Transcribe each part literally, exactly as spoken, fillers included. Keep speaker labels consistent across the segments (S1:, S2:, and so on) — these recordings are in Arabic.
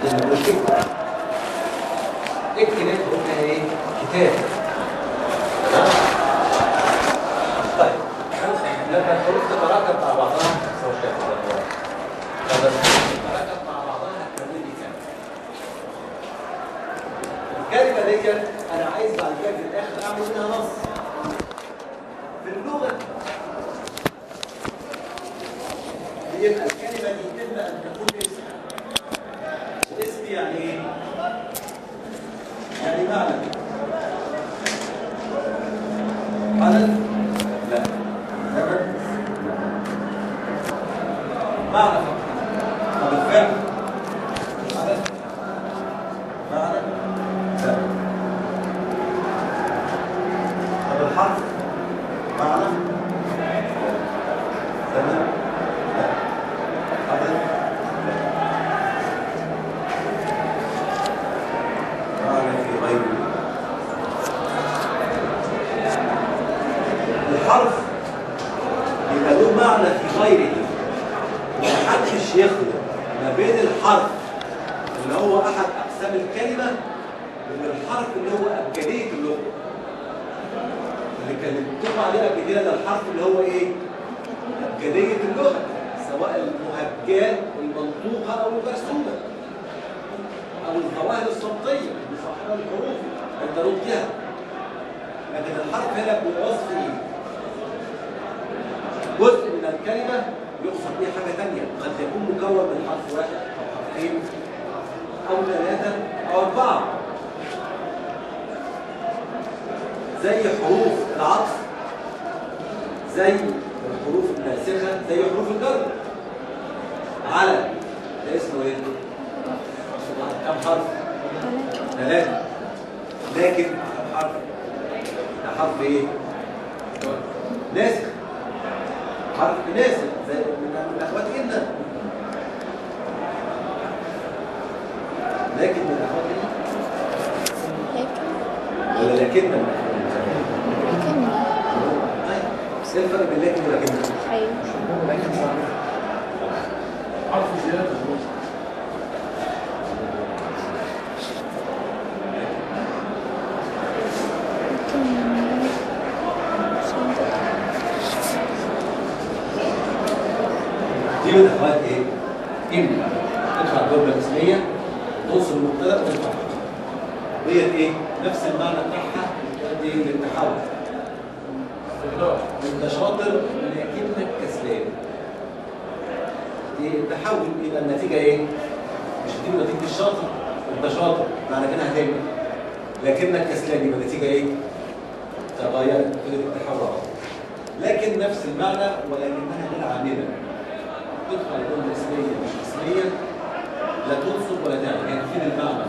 S1: لما بقول اكتب اكتب قلنا ايه؟ كتاب. طيب لما الحروف تتراكب مع بعضها تساوي كام؟ لما الحروف تتراكب مع بعضها هتكون لي كام؟ الكلمة ديت أنا عايز بعد كده في الآخر أعمل منها نص. في اللغة يبقى الكلمة دي إما أن تكون اسم. الاسم يعني إيه؟ يعني معنى. معنى؟ لا. زمن؟ معنى فقط. طب الفعل؟ معنى؟ معنى؟ لا. طب الحرف؟ معنى؟ زمن؟ لا. عدد؟ معنى في غيره. الحرف يبقى له معنى في غيره. محدش يخلط ما بين الحرف اللي هو احد اقسام الكلمه وبين الحرف اللي هو ابجديه اللغه. اللي كلمتكم عليه قبل كده ده الحرف اللي هو ايه؟ ابجديه اللغه، سواء المهجات المنطوقه او المرسومه او الظواهر الصوتيه المصاحبه للحروف انت ردتها. لكن الحرف هنا بوصف ايه؟ جزء من الكلمه يقصد بيه حاجه ثانيه، قد يكون مكون من حرف واحد او حرفين او ثلاثه او اربعه. زي حروف العطف، زي الحروف الناسخه، زي حروف الجر. على ده اسمه ايه؟ كم حرف؟ ثلاثه. لكن كم حرف؟ ده حرف ايه؟ ناسخ. حرف ناسخ زي من الاخوات إن. لكن من الاخوات إن ولا لكن من
S2: لكن
S1: ايه الفرق بين لكن ولكن؟
S2: ايوه
S3: حرف زياده.
S1: دي من اخوات ايه؟ ان تدفع الجمله الاسميه توصل المبتدا وتدفع ديت ايه؟ نفس المعنى بتاعها دي للتحول. انت شاطر لكنك كسلان. دي التحول يبقى النتيجه ايه؟ مش هتجيب نتيجه الشاطر. انت شاطر معنى كده هتعمل لكنك كسلان يبقى النتيجه ايه؟ تغيرت كده التحول. لكن نفس المعنى ولكنها غير عامله. تدخل الجمله اسميه مش اسميه، لا تنصب ولا تعمل، يعني فين المعنى؟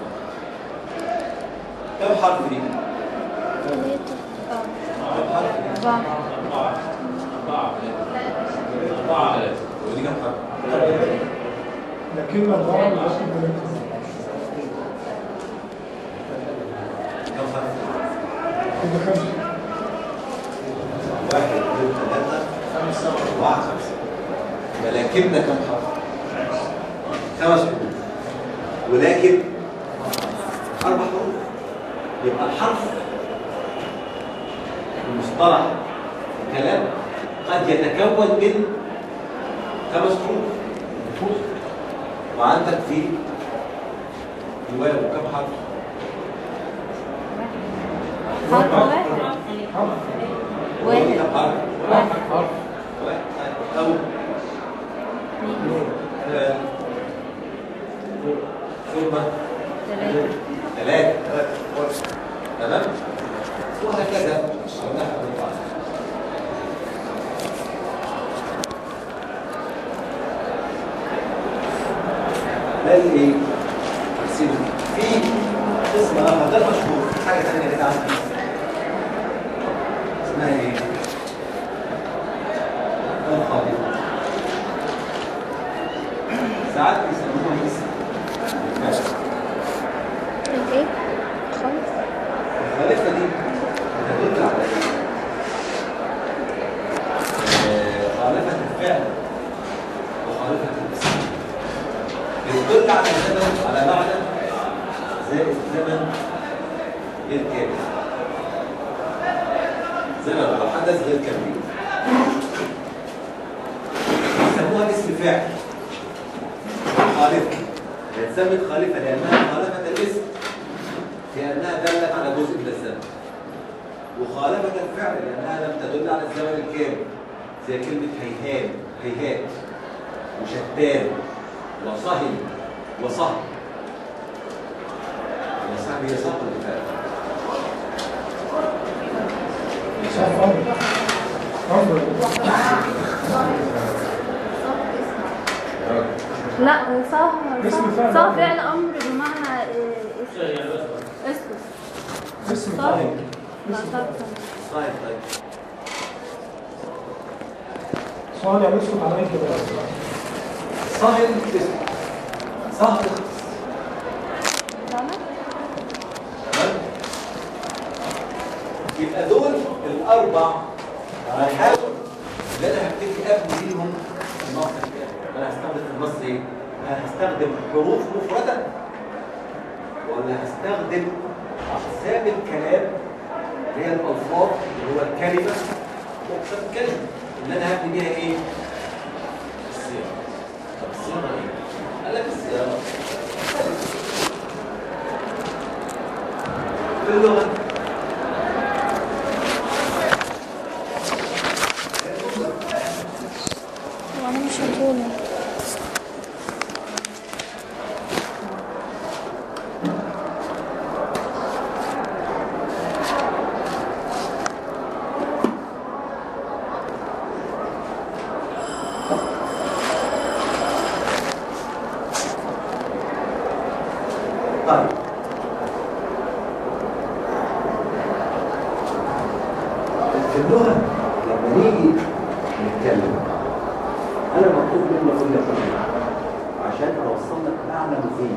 S1: كم حرف دي؟
S2: ثلاثة
S1: كم حرف دي؟
S2: أربعة
S3: أربعة أربعة أربعة ثلاثة.
S1: ودي كم حرف؟
S4: لكن أربعة ولكن
S1: كم حرف؟
S4: كده خمسة.
S1: واحد اثنين ثلاثة خمسة أربعة خمسة. ولكن كم حرف؟ خمس حروف. ولكن أربع حروف. يبقى الحرف المصطلح في الكلام قد يتكون من خمس حروف. وعندك في الواو كم حرف؟
S2: حرف واحد واحد
S1: كم حرف؟
S2: واحد
S3: حرف
S1: واحد أو ثلاثة ثم
S2: ثلاثة
S1: ثلاثة. تمام؟ وهكذا نحن نفعل. ده الايه؟ تقسيم. في اسم اخر ده مشهور، حاجه ثانيه كده عندي اسمها ايه؟ الخالق. ساعات بيسموها اسم.
S2: ايه؟ خالص
S1: الخالقه دي بتدل على ايه؟ آه، خالقه الفعل وخالقه الاسم. بتدل على زمن على معنى زائد زمن غير كامل. زمن على حدث غير كامل يسموها اسم فاعل خالفة. هي اتسمت خالفة لأنها خالفة الاسم، لأنها دلت على جزء من الزمن، وخالفة الفعل لأنها لم تدل على الزمن الكامل، زي كلمة هيهات هيهات وشتان وصهن وصهن. يا صاحبي يا صاحبي الفعل
S4: صح أمر أمر
S2: لا صح
S4: اسم فعل
S2: صح
S4: أمر.
S2: فعل امر بمعنى إيه، اسم اسم
S4: اسم
S2: صح
S4: فاعل
S2: لا صح
S1: طيب طيب
S4: سؤال يعني اسكت على كده بس.
S1: صهن اسم صهن
S2: تمام.
S1: يبقى دول الأربع هحاول إن أنا هبتدي أبني بيهم النص الكامل. أنا هستخدم في النص إيه؟ هل هستخدم حروف مفردة ولا هستخدم أقسام الكلام اللي هي الألفاظ اللي هو الكلمة وأقسام الكلمة اللي أنا هبني بيها إيه؟ الصيغة. طب الصيغة إيه؟ قال لك الصيغة في اللغة
S2: وانا مش هقوله.
S1: طيب في اللغة لما نيجي نتكلم أنا مطلوب مني أقول لك إيه؟ عشان أوصل لك معنى مفيد.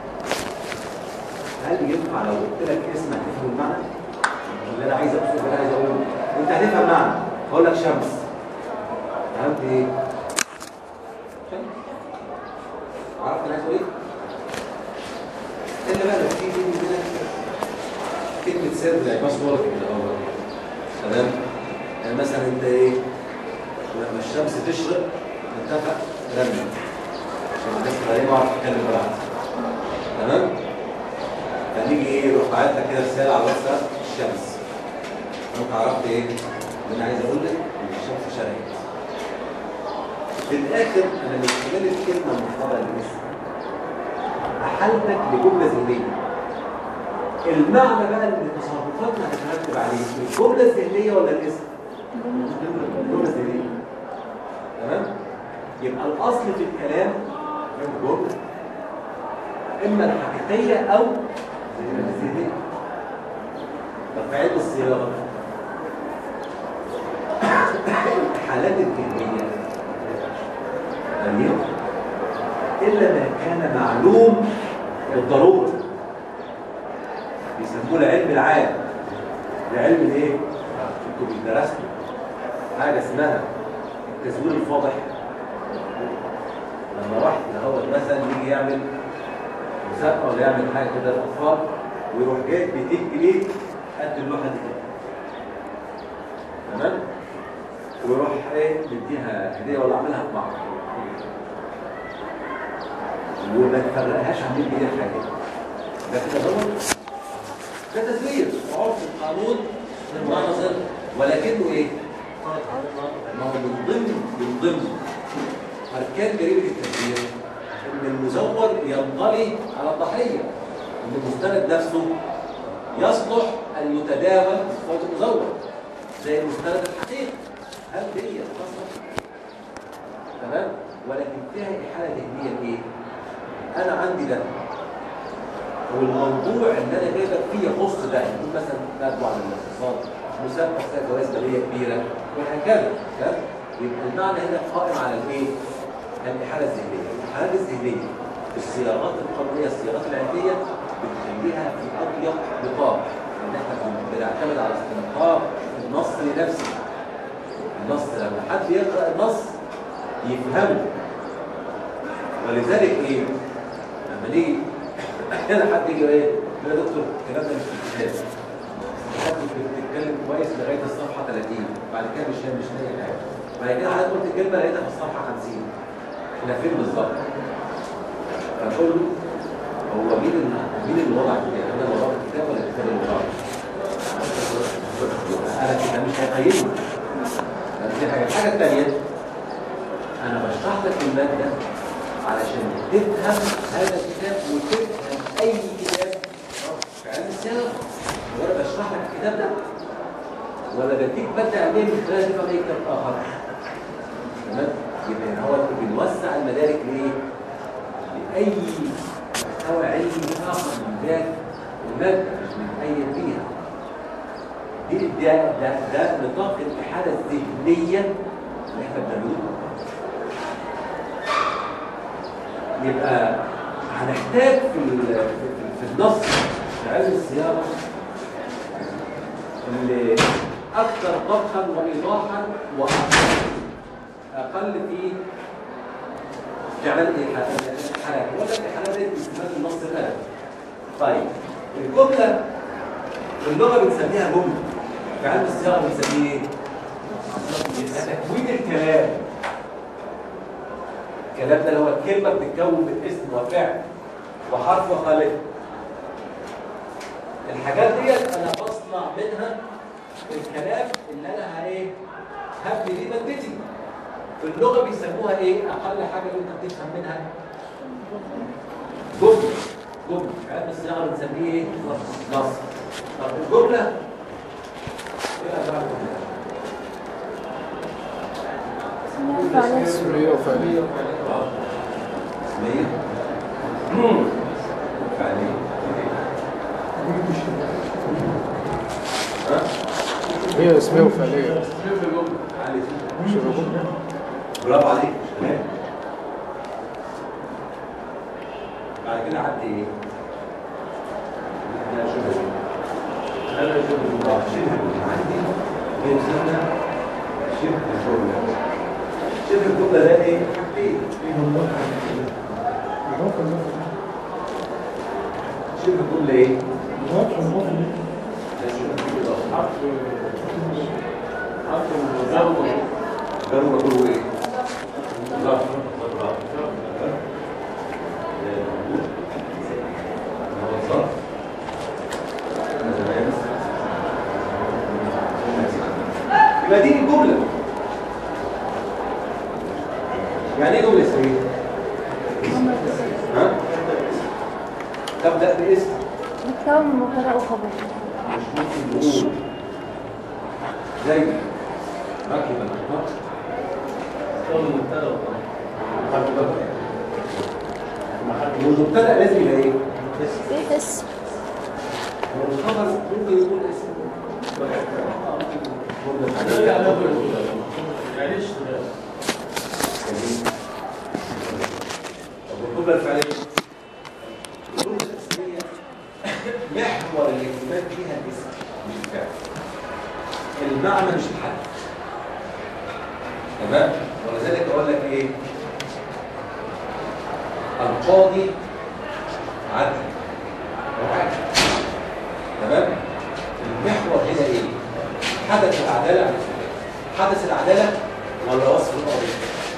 S1: هل ينفع لو قلت لك اسمك تفهم المعنى؟ اللي أنا عايز أقصده اللي أنا عايز أقوله أنت هتفهم معنى. هقول لك شمس فهمت إيه؟ شمس عرفت أنا عايز أقول إيه؟ إلا بقى لو في بيني وبينك كلمة سر زي باسورد كده أهو تمام؟ يعني مثلا أنت إيه؟ لما الشمس تشرق نتفق رمي عشان الناس غريبة أعرف أتكلم براحتي. تمام؟ فنيجي إيه؟ يروح باعت لك كده رسالة على الواتساب الشمس. أنت عرفت إيه؟ اللي أنا عايز أقول لك إن الشمس شرقت. في الآخر أنا من خلال الكلمة المفردة للاسم أحلتك لجملة ذهنية. المعنى بقى اللي تصرفاتنا هتترتب عليه الجملة الذهنية ولا الاسم؟ الجملة الذهنية. تمام؟ يبقى الأصل في الكلام الجملة إما الحقيقية أو الذهنية. طب في علم الصياغة الحالات الذهنية غير إلا ما كان معلوم بالضرورة بيسموه العلم العام. العلم الايه؟ انتوا بتدرسوا حاجه اسمها التزوير الفاضح. لما واحد هو مثلا يجي يعمل مسابقه ولا يعمل حاجه كده للاطفال ويروح جايب مئتين جنيه قد اللوحه دي كده تمام؟ ويروح ايه مديها هديه ولا عاملها في بعض وما تفرقهاش عن مين بيديها حاجه. ده كده هو ده تزوير وعرف القانون بالمعنى ظل، ولكنه ايه؟ ما هو من ضمن من ضمن اركان جريمه التزوير ان المزور ينطلي على الضحيه، ان المستند نفسه يصلح ان يتداول بصفات المزور زي المستند الحقيقي. هل دي تصلح؟ تمام؟ ولكن فيها احاله ذهنيه ايه؟ انا عندي ده والموضوع اللي انا جايبك فيه يخص ده، يكون مثلا مجموعه من الاقتصاد، مسابقه فيها جوائز ماليه كبيره وهكذا. تمام؟ يبقى المعنى هنا قائم على الايه؟ الاحاله الذهنيه. الاحالات الذهنيه في الصياغات القانونيه الصياغات العلميه بتخليها في اضيق نطاق، ان احنا بنعتمد على استنطاق النص لنفسه. النص لما حد يقرا النص يفهمه. ولذلك ايه؟ لما لما نيجي كده حد يجي ايه؟ يقول يا دكتور الكلام ده مش في الكتاب. حضرتك بتتكلم كويس لغايه الصفحه ثلاثين، بعد كده مش مش لاقي حاجه. بعد كده حضرتك قلت كلمه لقيتها في الصفحه خمسين. احنا فين بالظبط؟ فنقول له هو مين اللي مين اللي وضع الكتاب؟ انا اللي وضعت الكتاب ولا الكتاب اللي وضعه؟ انا كده مش هقيمه. دي حاجه، الحاجه الثانيه انا بشرح لك الماده علشان تفهم هذا الكتاب وتفهم اي كتاب في علم السياق. وانا بشرح لك الكتاب ده ولا بديك ماده علميه من خلال تفهم اي كتاب اخر. تمام؟ يبقى هو بنوسع المدارك لايه؟ لاي محتوى علمي اخر من ذات الماده مش من اي فيها. دي ده ده ده نطاق الاحاله الذهنيه اللي احنا بنعملها. يبقى هنحتاج في في النص في علم الصياغه اللي اكثر طبقا وايضاحا واقل في استعمال الحالات. ولا الحالات دي استعمال النص الادبي. طيب الجمله في اللغه بنسميها جمله، في علم الصياغه بنسميه ايه؟ يبقى تكوين الكلام. الكلام ده اللي هو الكلمه بتتكون من اسم وفعل وحرف وخالق. الحاجات ديت انا بصنع منها الكلام اللي انا ايه هبني بيه مادتي. في اللغه بيسموها ايه؟ اقل حاجه اللي انت بتفهم منها جمله. جمله في علم الصياغه بنسميه ايه؟ نص. طب الجمله ايه انواع الجمله؟
S2: اسمية
S3: وفعلية.
S1: اسمية فعلية.
S3: هي اسمية وفعلية.
S1: برافو عليك. تمام. بعد كده عدي ايه؟ انا شبه انا شبه شبه عندي بيسمى شبه الجملة. شبه الجملة ده ايه؟ حاجتين. شبه الجملة ايه؟
S3: حرف حرف المضارع.
S1: كانوا بيقولوا ايه؟ يبقى دي الجملة. يعني ايه جملة اسمية؟ ها؟ تبدأ باسم
S2: متكون من مبتدأ وخبر.
S1: مش ممكن نقول زي ركب القطار
S3: المبتدأ
S1: والمبتدأ لازم يبقى ايه؟
S2: ايه اسم؟
S1: والخبر ممكن يكون اسم.
S3: يعني ايش
S1: طب الجملة الفعلية الجملة الاسمية محور الاهتمام فيها الاسم مش الفعل. المعنى مش الحدث. تمام؟ ولذلك اقول لك ايه؟ القاضي عدل وعدل. تمام؟ المحور هنا ايه؟ حدث العدالة عن الفعل. حدث العدالة ولا وصف القاضي؟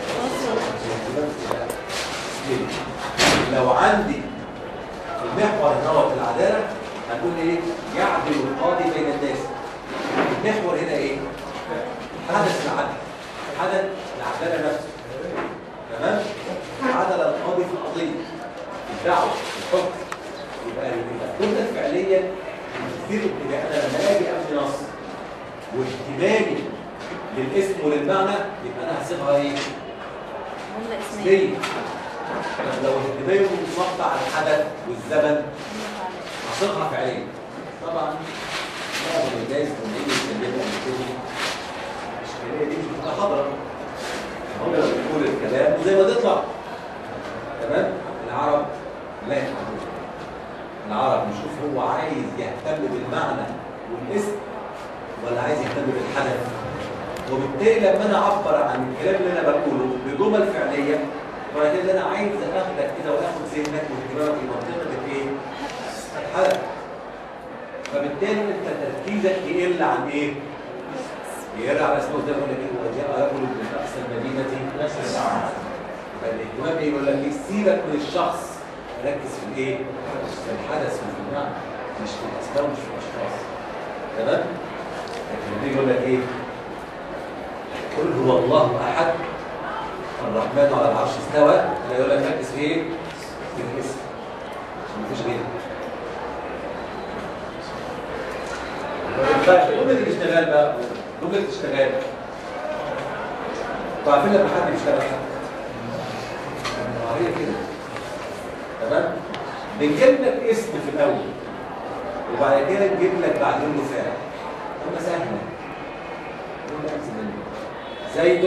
S1: لو عندي المحور هنا في العدالة هنقول ايه؟ يعدل القاضي بين الناس. المحور هنا ايه؟ حدث العدل. حدث العدالة نفسه. تمام؟ عدل القاضي في القضية، في الدعوة، في الحكم. يبقى الجملة الفعلية كتير ابتداء. انا لما اجي ابني نص واهتمامي للاسم وللمعنى يبقى انا هسيبها ايه؟
S2: جملة اسمية.
S1: طب لو اهتمامي منصب على الحدث والزمن هصيغها فعليا. طبعا معظم الناس لما يجوا يتكلموا عن الكلمه الاشكاليه دي مش بتبقى حاضره. هم بيقولوا الكلام وزي ما تطلع. تمام؟ العرب لا يفهمون. العرب بيشوف هو عايز يهتم بالمعنى والاسم ولا عايز يهتم بالحدث. وبالتالي لما انا اعبر عن الكلام اللي انا بقوله بجمل فعليه وبعد انا عايز اخدك كده واخد ذهنك واهتمامك لمنطقه ايه؟ الحلقه. فبالتالي انت تركيزك يقل عن ايه؟ يقل على اسمه ده يقول لك ايه؟ وجاء رجل من اقصى المدينه يسعى. فالاهتمام يقول لك ايه؟ سيبك من الشخص، ركز في الايه؟ في الحدث وفي المعنى، مش في الاسباب ومش في الاشخاص. تمام؟ لكن يقول لك ايه؟ قل هو الله احد الرحمن على العرش استوى، لا يقول لك ركز في ايه؟ في الاسم. عشان مفيش غيره. طيب جملة الاشتغال بقى، جملة الاشتغال. انتوا عارفين لما حد بيشتغل حد. هي كده. تمام؟ بنجيب لك اسم في الأول. وبعد كده نجيب لك بعدين له فعل. هم سهلة. زيد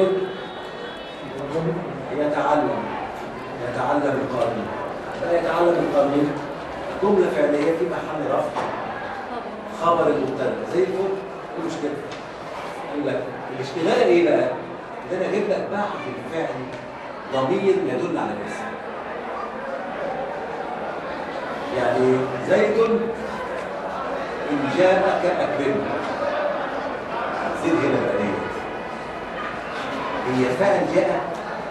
S1: يتعلم يتعلم القانون. لا يتعلم القانون جملة فعلية في محل رفع خبر المبتدا زي الفل. ايه المشكلة؟ قال لك الاشتغال ايه بقى؟ ان انا اجيب لك بعد الفعل ضمير يدل على الاسم. يعني زيد ان جاءك اكرمه. زيد هنا بقى ايه؟ هي فعل جاء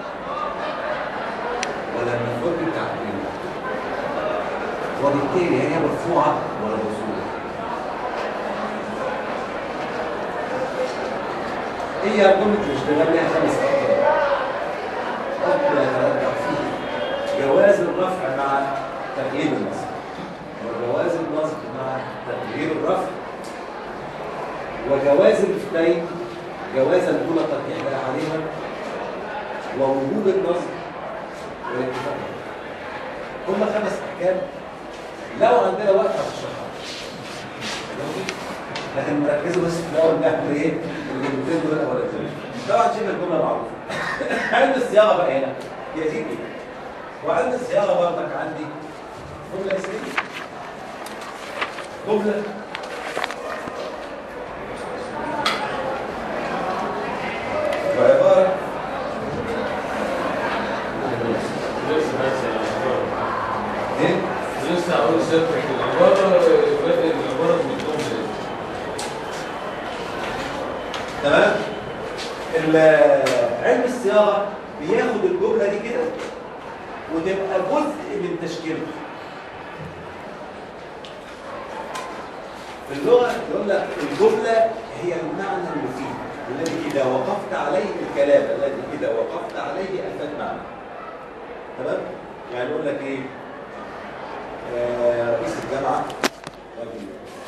S1: ولا المفعول بتاع اكرمه؟ وبالتالي هي مرفوعه ولا منصوبه؟ هي جمله الاشتغال لها خمس اركان. حكم يترتب فيه جواز الرفع مع تغيير النصب، وجواز النصب مع تغيير الرفع، وجواز الاثنين جوازا دون ترجيح بقى عليها، ووجود النصب والاتفاق. هم خمس احكام لو عندنا وقت هنشرحها. لكن مركزوا بس في الاول نعمل ايه؟ الجملتين دول الاولانيين. طبعا شبه الجمله معروفه. علم الصياغه بقى هنا يزيد ايه؟ وعلم الصياغه برضك عندي جمله اسميه جمله وعباره ايه؟
S3: لسه هقول سيادتك العباره العباره بالجمله.
S1: تمام؟ علم الصياغه بياخد الجمله دي كده وتبقى جزء من تشكيلها. في اللغه يقول لك الجمله هي المعنى المفيد الذي اذا وقفت عليه الكلام الذي اذا وقفت عليه افاد معنى. تمام؟ يعني يقول لك ايه؟ آه رئيس الجامعه راجل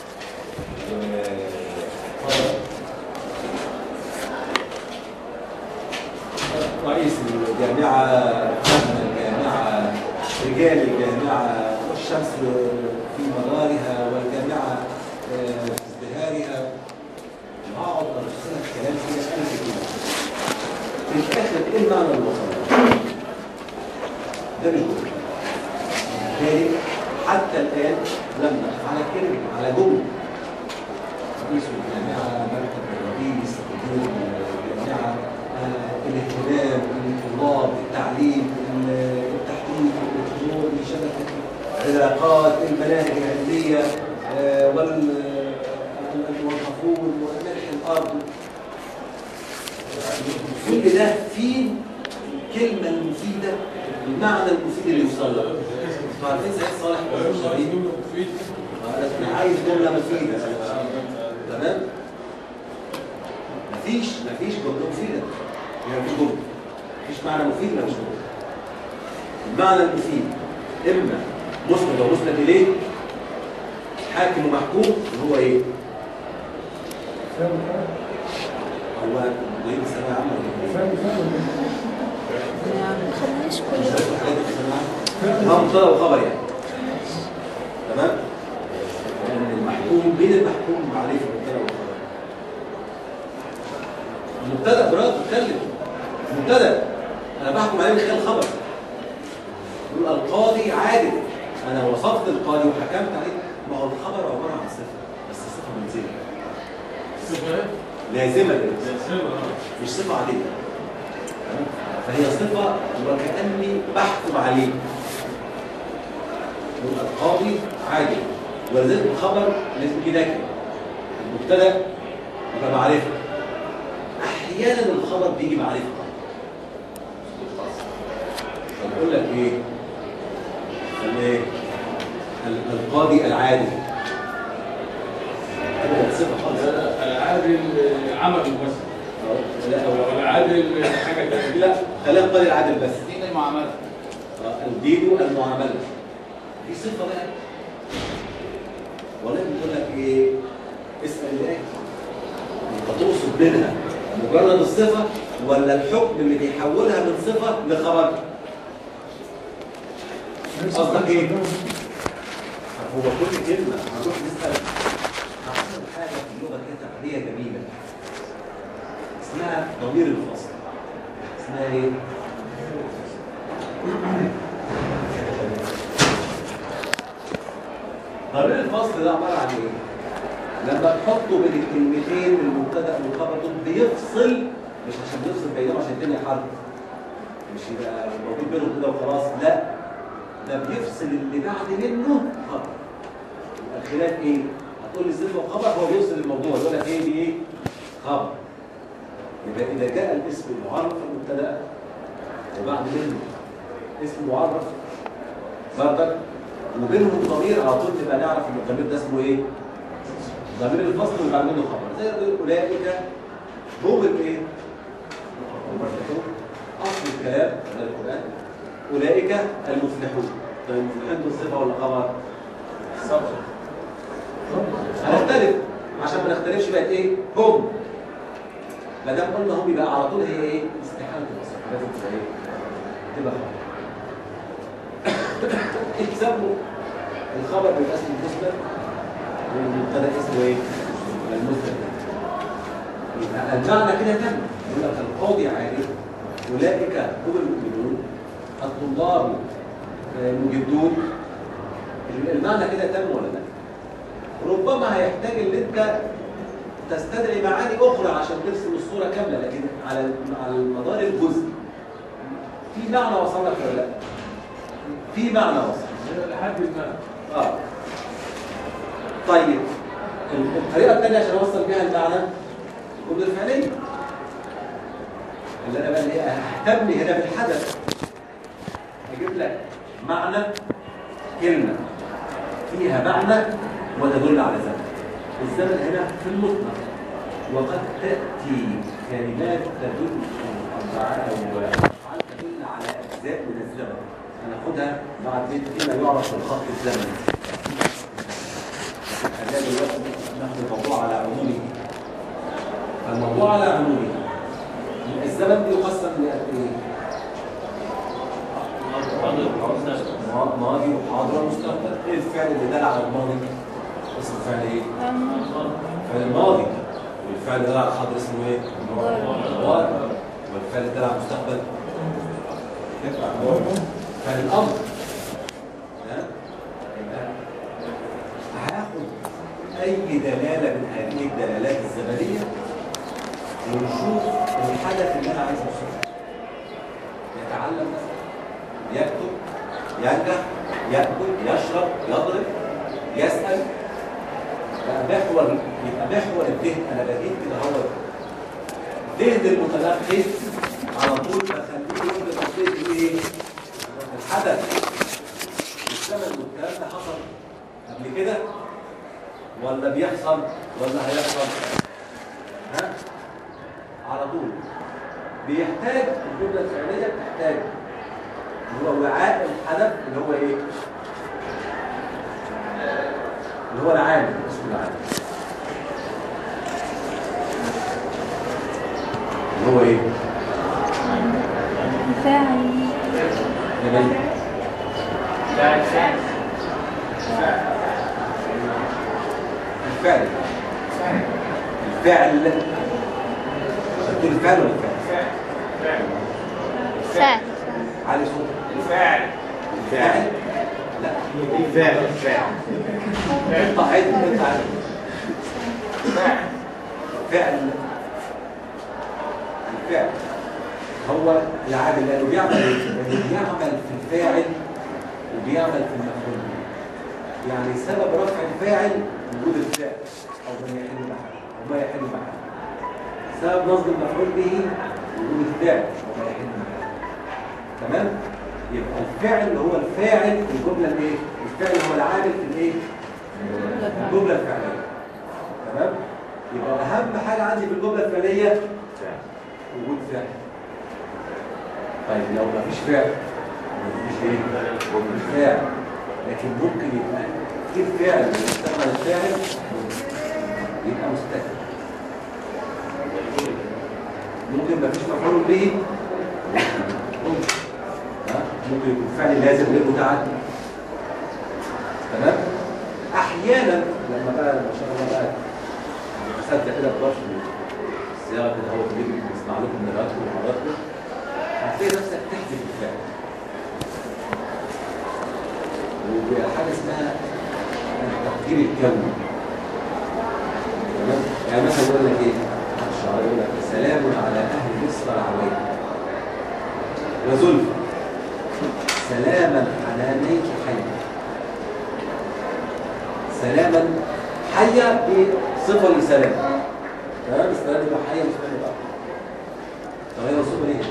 S1: رئيس الجامعة، فهم الجامعة، رجال الجامعة، والشمس في مدارها، والجامعة في ازدهارها. هقعد أرسل لك كلام كده ألف كده. في الآخر إيه المعنى اللي وصل له؟ ده مش جملة. بالتالي حتى الآن لم نقف على كلمة، على جملة. رئيس الجامعة، مركب الرئيس، مدير الجامعة، الاهتمام بالطلاب، التعليم، التحقيق، الامور، شبكه العلاقات، المناهج العلميه، والموظفون، وملح الارض. كل ده فيه الكلمه المفيده، المعنى المفيد اللي يوصل له. انتوا عارفين سيد صالح انا عايز جمله مفيده. تمام؟ مفيش مفيش جمله مفيده. يعني مفيش جمله، مفيش معنى مفيد ولا مش جمله. المعنى المفيد اما مسند ومسند اليه، حاكم ومحكوم، اللي هو ايه؟ هو ايه الثانويه عامه
S2: ما خليش كل
S1: ده مبتدا وخبر يعني. تمام؟ يعني المحكوم بين المحكوم عليه في المبتدا والخبر. المبتدا براد بتكلم المبتدا انا بحكم عليه من خلال الخبر. يقول القاضي عادل، انا وصفت القاضي وحكمت عليه. ما هو الخبر عباره عن صفه، بس صفه منزله.
S3: صفه
S1: لازمه
S3: لازمه
S1: مش صفه عاديه. تمام؟ فهي صفة وكأني بحكم عليه. يبقى القاضي عادل، ولذلك الخبر لازم يجي نكرة. المبتدأ يبقى معرفة. أحيانا الخبر بيجي معرفة. فنقول لك إيه؟ ايه؟ القاضي العادل. هو صفة خالص.
S3: العادل عمل مباشر.
S1: لا هو
S3: العادل حاجة تانية.
S1: لا خلينا القاضي العادل بس.
S3: دين المعاملة.
S1: الدين المعاملة. في صفة بقى. والله بتقول لك ايه؟ اسأل الله. انت تقصد منها مجرد الصفة ولا الحكم اللي بيحولها من صفة لخبر؟ قصدك ايه؟ هو كل كلمة هنروح نسأل أحسن حاجة في اللغة كده تقنية جميلة اسمها ضمير الفصل. اسمها ايه؟ ضمير الفصل ده عبارة عن ايه؟ لما تحطه بين الكلمتين المبتدأ والخبر دول بيفصل، مش عشان يفصل بينهم عشان الدنيا حرب. مش يبقى موجود بينهم كده وخلاص، لا. ده بيفصل اللي بعد منه خبر. يبقى الخلاف ايه؟ هتقول لي صفه وخبر، هو بيفصل الموضوع يقول لك ايه دي ايه؟ خبر. يبقى اذا جاء الاسم المعرف المبتدا وبعد منه اسم معرف بردك وبينهم ضمير على طول تبقى نعرف ان الضمير ده اسمه ايه؟ ضمير الفصل اللي بعد منه خبر. زي ما بيقول اولئك هم الايه؟ اصل الكلام ده القران أولئك المفلحون. طيب المفلحون دول صفة ولا خبر؟ صفة. هنختلف عشان ما نختلفش بقت إيه؟ هم. ما دام قلنا هم يبقى على طول هي إيه؟ استحالة تبقى صفة، لازم تبقى إيه؟ تبقى خبر. اكتسبوا الخبر بيبقى اسمه المسند والمبتدأ اسمه إيه؟ المسند. يبقى المعنى كده تم. يقول لك القاضي عارف أولئك هم المؤمنون الطلاب المجدون. المعنى كده تم ولا لا؟ ربما هيحتاج ان انت تستدعي معاني اخرى عشان ترسم الصوره كامله، لكن على على المدار الجزئي في معنى وصل لك ولا لا؟ في معنى وصل
S3: لحد ما
S1: اه طيب الطريقه الثانيه عشان اوصل بيها المعنى الجمله الفعليه اللي انا بقى اللي هي اهتم هنا بالحدث. اجيب لك معنى كلمه فيها معنى وتدل على زمن. الزمن هنا في المطلق، وقد تاتي كلمات تدل او افعال تدل على اجزاء من الزمن. هناخدها بعد بيت فيما يعرف بالخط الزمني. خلينا دلوقتي ناخد الموضوع على عمومه. الموضوع على عمومه. الزمن بيقسم لقد ايه؟ ماضي وحاضر ومستقبل. ايه الفعل اللي دل على الماضي؟ اسمه فعل ايه؟ فعل الماضي. والفعل اللي دل على الحاضر اسمه ايه؟ المضارع. والفعل اللي دل على المستقبل فعل الامر. هاخد اي دلاله من هذه الدلالات الزمنيه ونشوف الحدث اللي انا عايز اوصفه. يتعلم مثلا، يكتب، ينجح، ياكل، يشرب، يضرب، يسال. يبقى محور يبقى محور الذهن. انا بجيب كده هو ذهن المتنفس على طول بخليه يقول تصديق ايه؟ الحدث الزمن والكلام ده حصل قبل كده ولا بيحصل ولا هيحصل؟ ها؟ على طول بيحتاج الجمله الفعليه بتحتاج اللي هو وعاء الحدث اللي هو ايه؟ اللي هو العامل، اسمه العامل. اللي هو ايه؟
S2: فاعل.
S1: جميل.
S3: فاعل فاعل
S1: الفعل. الفعل. تقول الفعل ولا الفعل؟
S3: فاعل
S2: فاعل.
S1: علي صوت.
S3: الفاعل
S1: الفاعل. لا
S3: الفاعل الفاعل
S1: اقطع عيد انت عارف.
S3: فاعل
S1: فعل. الفعل. هو العامل لانه بيعمل ايه؟ لانه بيعمل في الفاعل وبيعمل في المفعول به. يعني سبب رفع الفاعل وجود الفاعل او ما يحل محله او ما يحل محله. سبب نصب المفعول به وجود الفاعل وما يحل محله. تمام؟ يبقى الفعل هو الفاعل في الجمله الايه؟ الفعل هو العامل في الايه؟ الجمله الفعليه. تمام؟ يبقى اهم حاجه عندي في الجمله الفعليه وجود فعل. طيب لو ما فيش فعل مفيش ايه؟ مفيش فاعل. لكن ممكن يبقى في فعل يستعمل الفاعل يبقى مستتر. ممكن مفيش مفعول به ممكن ها ممكن يكون فعل لازم للمتعدي. تمام؟ احيانا لما بقى ما شاء الله بقى تصدق كده بضاف الصياغه كده هو بيجي بيسمع لكم من دلوقتي وحضراتكم هتلاقي نفسك تحذف الفعل. وحاجه اسمها التقدير الكوني. تمام؟ يعني مثلا يقول لك ايه؟ الشعر يقول لك سلام على اهل مصر العويل وزلفى سلاما حنانيك حيا. سلاما حيا دي صفه لسلام. تمام؟ السلام يبقى حيا مش فاهم بقى. طب هي صفه ليه؟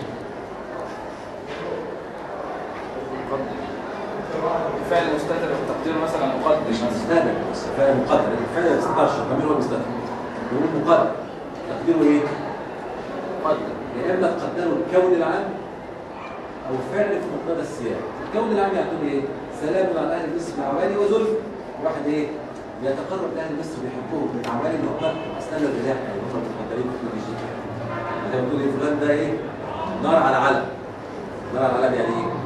S5: فعل مستتر التقدير مثلا مقدر
S1: مش مستتر بس فعل مقدر. الفعل ما يستترش ضمير هو المستتر. يقول مقدر تقديره ايه؟ مقدر. يا اما تقدره الكون العام او فعل في مقتضى السياق. الكون العام يعتبر ايه؟ سلام على اهل مصر العوالي وزلفى. واحد ايه؟ بيتقرب لاهل مصر بيحبهم من العوالي اللي هم اسنان الرياح اللي هم المقدرين في كل شيء. انت بتقول ايه فلان ده ايه؟ نار على علم. نار على علم يعني ايه؟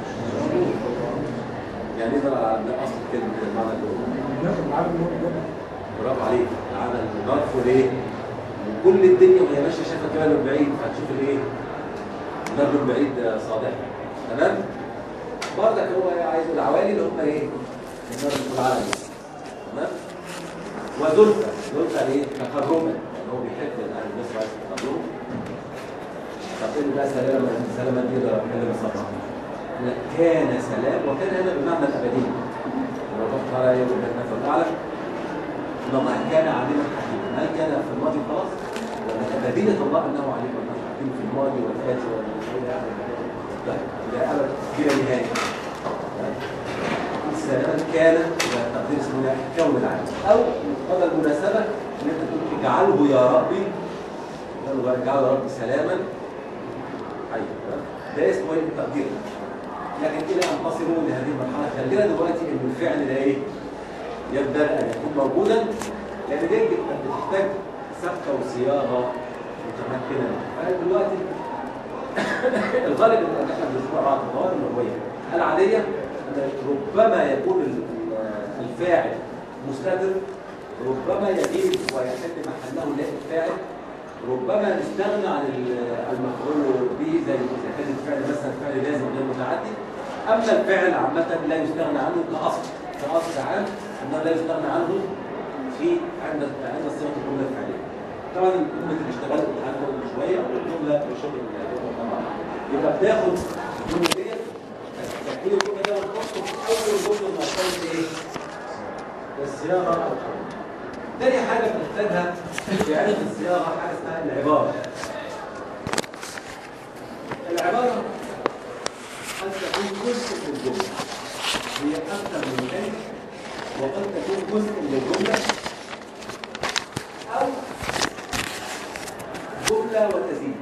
S1: يعني ايه نار على علم؟ ده اصل الكلمه كده المعنى اللي هو برافو عليك. على النار ليه؟ وكل الدنيا وهي ماشيه شايفه كده من بعيد فهتشوف الايه؟ النار من بعيد صادحه. تمام؟ برضك هو عايز العوالي اللي هم ايه؟ النار في العالم. تمام؟ وزلفى زلفى ليه؟ تقربا يعني هو بيحب اهل مصر عايز تقربهم. طب ايه اللي بقى سلامه سلامه دي ده كلمه صعبه. لا كان سلام وكان هنا بمعنى الابدي. لو رحت على يوم النفس الاعلى ان الله كان عليما حكيما. هل كان في الماضي خلاص؟ ولا ابديه الله انه عليم حكيم في الماضي والاتي والمستقبل؟ لا لا ابدا بلا نهايه. السلام كان تقدير اسمه كون العالم او مقتضى المناسبه ان انت تقول اجعله يا ربي اجعله يا ربي سلاما حيا. ده اسمه ايه التقدير. لكن الى ان تصلوا لهذه المرحله خلينا دلوقتي ان الفعل ده ايه؟ يبدا ان يكون موجودا لان دي بتحتاج ثبته وصياغه متمكنه. فدلوقتي الغالب ان احنا بنسمع بعض الظواهر اللغويه العاديه ان ربما يكون الفاعل مستتر، ربما يجيب ويحل محله الفاعل، ربما نستغنى عن المفعول به زي اذا كان الفعل مثلا فعل لازم غير متعدي. اما الفعل عامه لا يستغنى عنه كاصل كاصل عام انه لا يستغنى عنه في عند عند صيغه الجمله الفعليه. طبعا الجمله اللي اشتغلت عنه شويه والجمله بشكل طبعا يبقى بتاخد الجمله ديت تكوين الجمله ده ونحطه في اول جمله من اركان ايه؟ الصياغه او الحروف. تاني حاجه بنحتاجها في علم الصياغه حاجه اسمها العباره. العباره قد تكون جزء من الجمله هي اكثر من ذلك وقد تكون جزء من الجمله او جمله وتزيد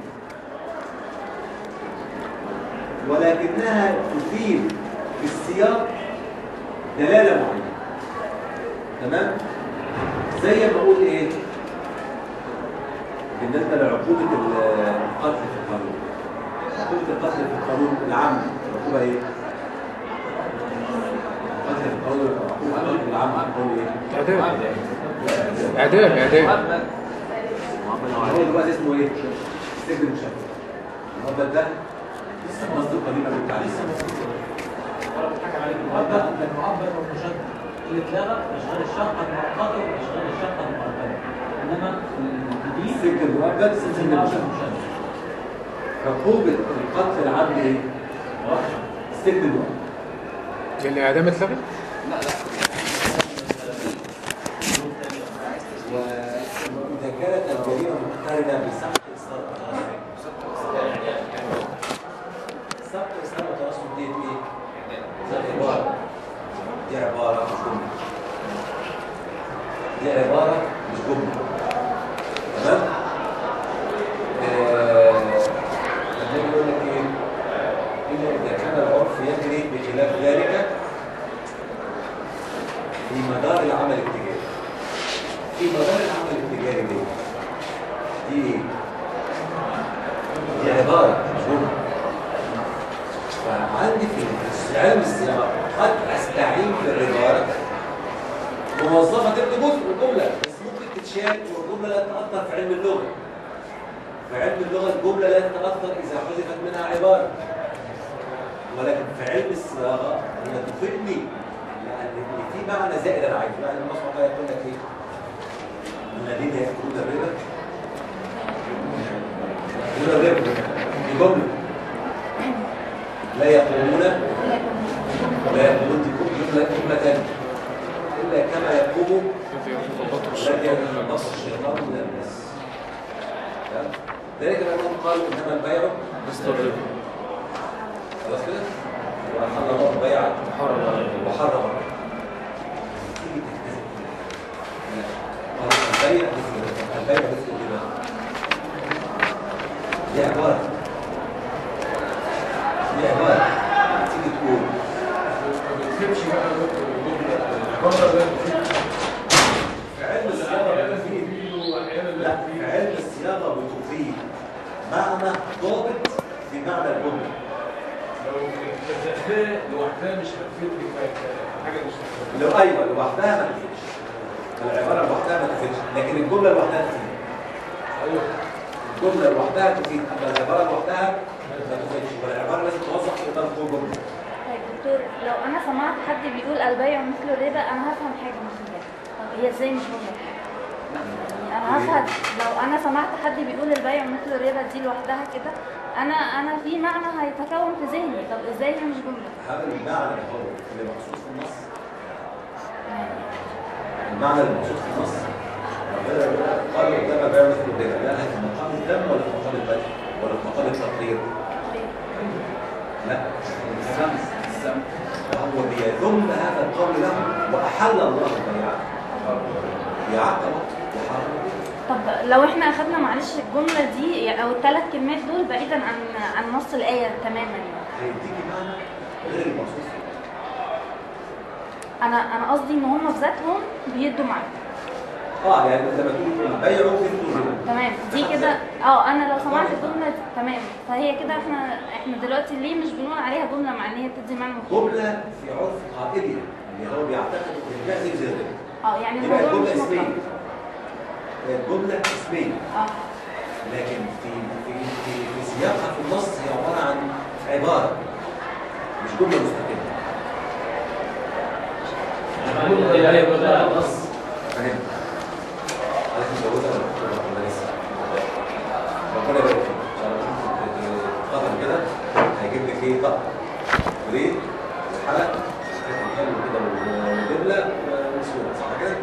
S1: ولكنها تفيد في السياق دلاله معينه. تمام؟ زي ما اقول ايه بالنسبه لعقوبه القتل في القانون. عقوبه القتل في القانون العام عقوبه ايه؟ القتل في القانون عقوبه العام عقوبه ايه؟
S3: اعدام اعدام اعدام.
S1: هو دلوقتي اسمه ايه؟ سجن مشدد. المؤبد ده قصد قريبه من التعليم.
S6: المؤبد المؤبد والمشدد اللي اتلغى اشغال الشقه المؤقته واشغال الشقه المؤقته. انما الجديد
S1: السجن المؤبد سجن مشدد. عقوبة القتل العمد ايه؟ السجن الواحد.
S3: الإعدام اتلغى؟
S5: لا لا.
S1: وإذا كانت الجريمة مقترنة بسحق إصدار التراصد. سحق إصدار التراصد دي ايه؟ دي عبارة دي عبارة مش جملة. دي عبارة مش جملة. تمام؟ النبي يقول لك ايه؟ إلا إذا كان العرف يجري بخلاف ذلك في مدار العمل التجاري. في مدار العمل التجاري دي دي ايه؟ دي عبارة مش جملة. فعندي في علم الصياغة قد أستعين بالعبارة موظفة تبدو جزء من الجملة بس ممكن تتشال والجملة لا تتأثر في علم اللغة. في علم اللغة الجملة لا تتأثر إذا حذفت منها عبارة. ولكن في علم الصياغة هي تفيدني لأن في معنى زائد أنا عايزه. يعني المصنع ده يقول لك إيه؟ الذين يأكلون الربا يأكلون الربا دي جملة. لا يقومون لا يقومون دي جملة جملة ثانية إلا كما يقوم الذي يتخبط الشيطان من الناس. ذلك الأمام قالوا إنما البيع
S3: مثل الربا.
S1: خلاص كده؟ وحل الله البيع وحرم تيجي تلتزم قالوا البيع مثل الربا. البيع مثل الربا دي عبارة دي عبارة تيجي تقول
S7: ما بتفهمش بقى الجملة ده
S1: في علم الصياغة بتفيد. لا في علم الصياغة بتفيد معنى ضابط في معنى الجملة.
S7: لو كتبتها لوحدها مش هتفيد لك حاجة مش هتفيد.
S1: لو ايوه لوحدها ما تفيدش. العبارة لوحدها ما تفيدش لكن الجملة لوحدها تفيد.
S7: ايوه
S1: الجملة لوحدها تفيد اما العبارة لوحدها ما تفيدش. والعبارة لازم توضح في إطار الجملة.
S2: طيب دكتور لو انا سمعت حد بيقول البيع مثل الربا انا هفهم حاجه مش كده. طب هي ازاي مش جمله؟ يعني انا هفهم لو انا سمعت حد بيقول البيع مثل الربا دي لوحدها كده انا انا في معنى هيتكون في ذهني. طب ازاي هي مش جمله؟
S1: هذا المعنى هو اللي مقصود في النص. المعنى المقصود في النص قالوا قدام بيع مثل الربا لا في مقام الدم ولا في مقام البدء ولا في مقام التطهير. لا السمع السمع وهو بيذم هذا القول له واحل الله البيع يعقب وحرم.
S2: طب لو احنا اخدنا معلش الجمله دي او الثلاث كلمات دول بعيدا عن عن نص الايه تماما يعني
S1: هيديكي معنى غير المقصود فيه.
S2: انا انا قصدي ان هم بذاتهم بيدوا معنى.
S1: اه يعني لما تقول البيع مثل الربا
S2: تمام دي كده اه انا لو سمعت الجمله دي تمام فهي كده احنا احنا دلوقتي ليه مش بنقول عليها جمله معنيه بتدي معنى مختلف؟
S1: جمله في عرف قائدها اللي هو بيعتقد ان البيع زي زي الربا.
S2: اه يعني
S1: يبقى
S2: الموضوع مش
S1: الجمله اسميه.
S2: مطلق.
S1: الجمله اسميه
S2: اه
S1: لكن في في في, في سياقها في النص هي عباره عن عباره مش جمله مستقله.
S6: هي هي كلها نص.
S1: فاهم؟ عايز تجوزها ولا لسه؟ ربنا يبارك فيك. ان شاء الله تتقدم كده هيجيب لك ايه طقم وريد وحلق حلو كده ودبله وسود صح كده؟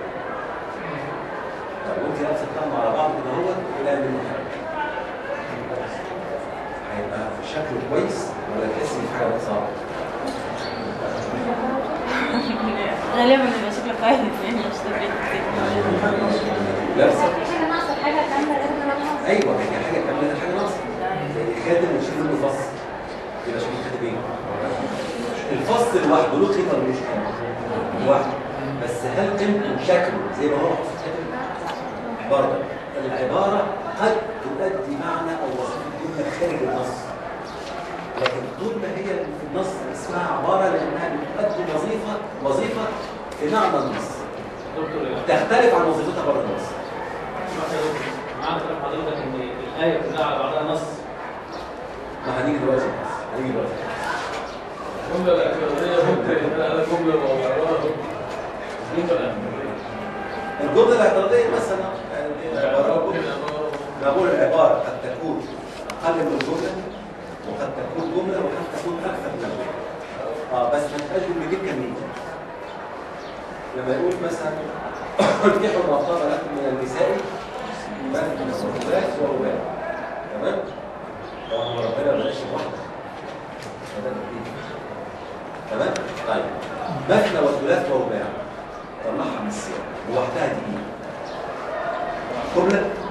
S1: طب وانت لابسه الطقم على بعض كده اهوت الى ان هيبقى في شكله كويس ولا تحس ان في حاجه صعبه؟
S2: غالبا بيبقى شكله كويس يعني مش تفرق
S1: لابسه
S2: حاجه ناقصه حاجه كامله لازم ناقصه.
S1: ايوه هي حاجه كامله حاجه ناقصه. كاتب وشيل منه فص يبقى شكل كاتبين. الفص لوحده له قيمه ولا ملوش قيمه؟ لوحده بس هل قيمته شكله زي ما هو حافظ كاتب؟ برضه العباره قد تؤدي معنى او وظيفه جمله خارج النص لكن طول ما هي في النص اسمها عباره لانها بتؤدي وظيفه وظيفه في معنى النص تختلف عن وظيفتها بره النص.
S6: معنى كلام حضرتك ان الايه كلها على بعضها نص.
S1: ما هنيجي دلوقتي بس هنيجي دلوقتي.
S7: الجملة الاعتراضية ممكن أنا جملة موضوعها جملة
S1: الجمله الاعتراضيه مثلا يعني بقول العباره قد تكون اقل من الجمله وقد تكون جمله وقد تكون اكثر من جمله. اه بس ما تبقاش جملتين كاملين. لما يقول مثلا انكحوا ما طاب لكم من النساء مثنى وثلاث ورباع، تمام؟ هو ربنا بلاش واحده. تمام؟ طيب مثنى وثلاث ورباع طلعها من السياق لوحدها دي ايه؟ جمله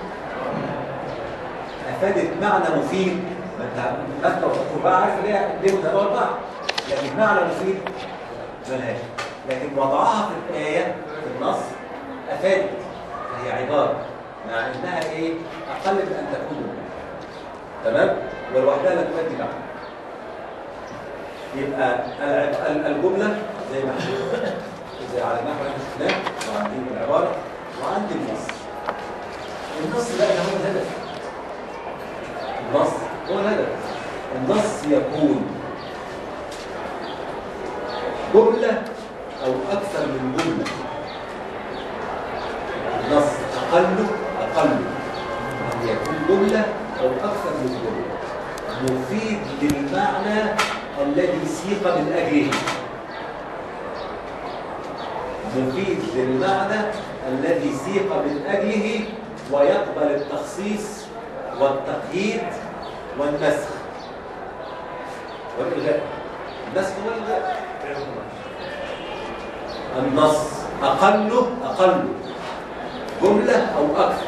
S1: افادت معنى مفيد. ما انت مثنى ورباع عارف ليه اثنين وثلاثه واربعه، لكن معنى مفيد ملهاش. لكن وضعها في الايه في النص افادت، هي عباره مع انها ايه؟ اقل من ان تكون جمله. تمام؟ ولوحدها لا تؤدي معنى. يبقى الجمله زي ما احنا زي على النحو اللي احنا شفناه، وعندي العباره وعندي النص. النص بقى هو الهدف. النص هو الهدف. النص يكون جمله او اكثر من جمله. النص اقله اقله ان يكون جمله او اكثر من جمله مفيد للمعنى الذي سيق من اجله. مفيد للمعنى الذي سيق من اجله ويقبل التخصيص والتقييد والنسخ والالغاء. النسخ والالغاء. النص اقله اقله جمله او اكثر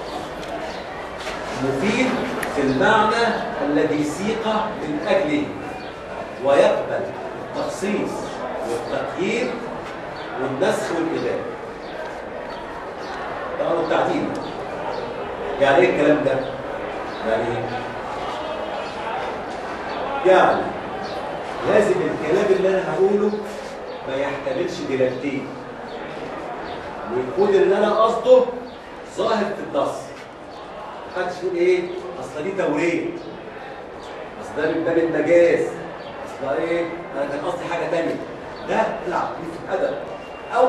S1: مفيد في المعنى الذي سيق من اجله ويقبل التخصيص والتقييد والنسخ والإلغاء. طبعا التعديل يعني ايه الكلام ده؟ يعني يعني لازم الكلام اللي انا هقوله ما يحتملش دلالتين، ويكون اللي انا قصده ظاهر في النص. محدش يقول ايه؟ اصل دي توريه، اصل ده من باب المجاز، اصل ايه؟ انا كان قصدي حاجه ثانيه. ده العب في الادب، او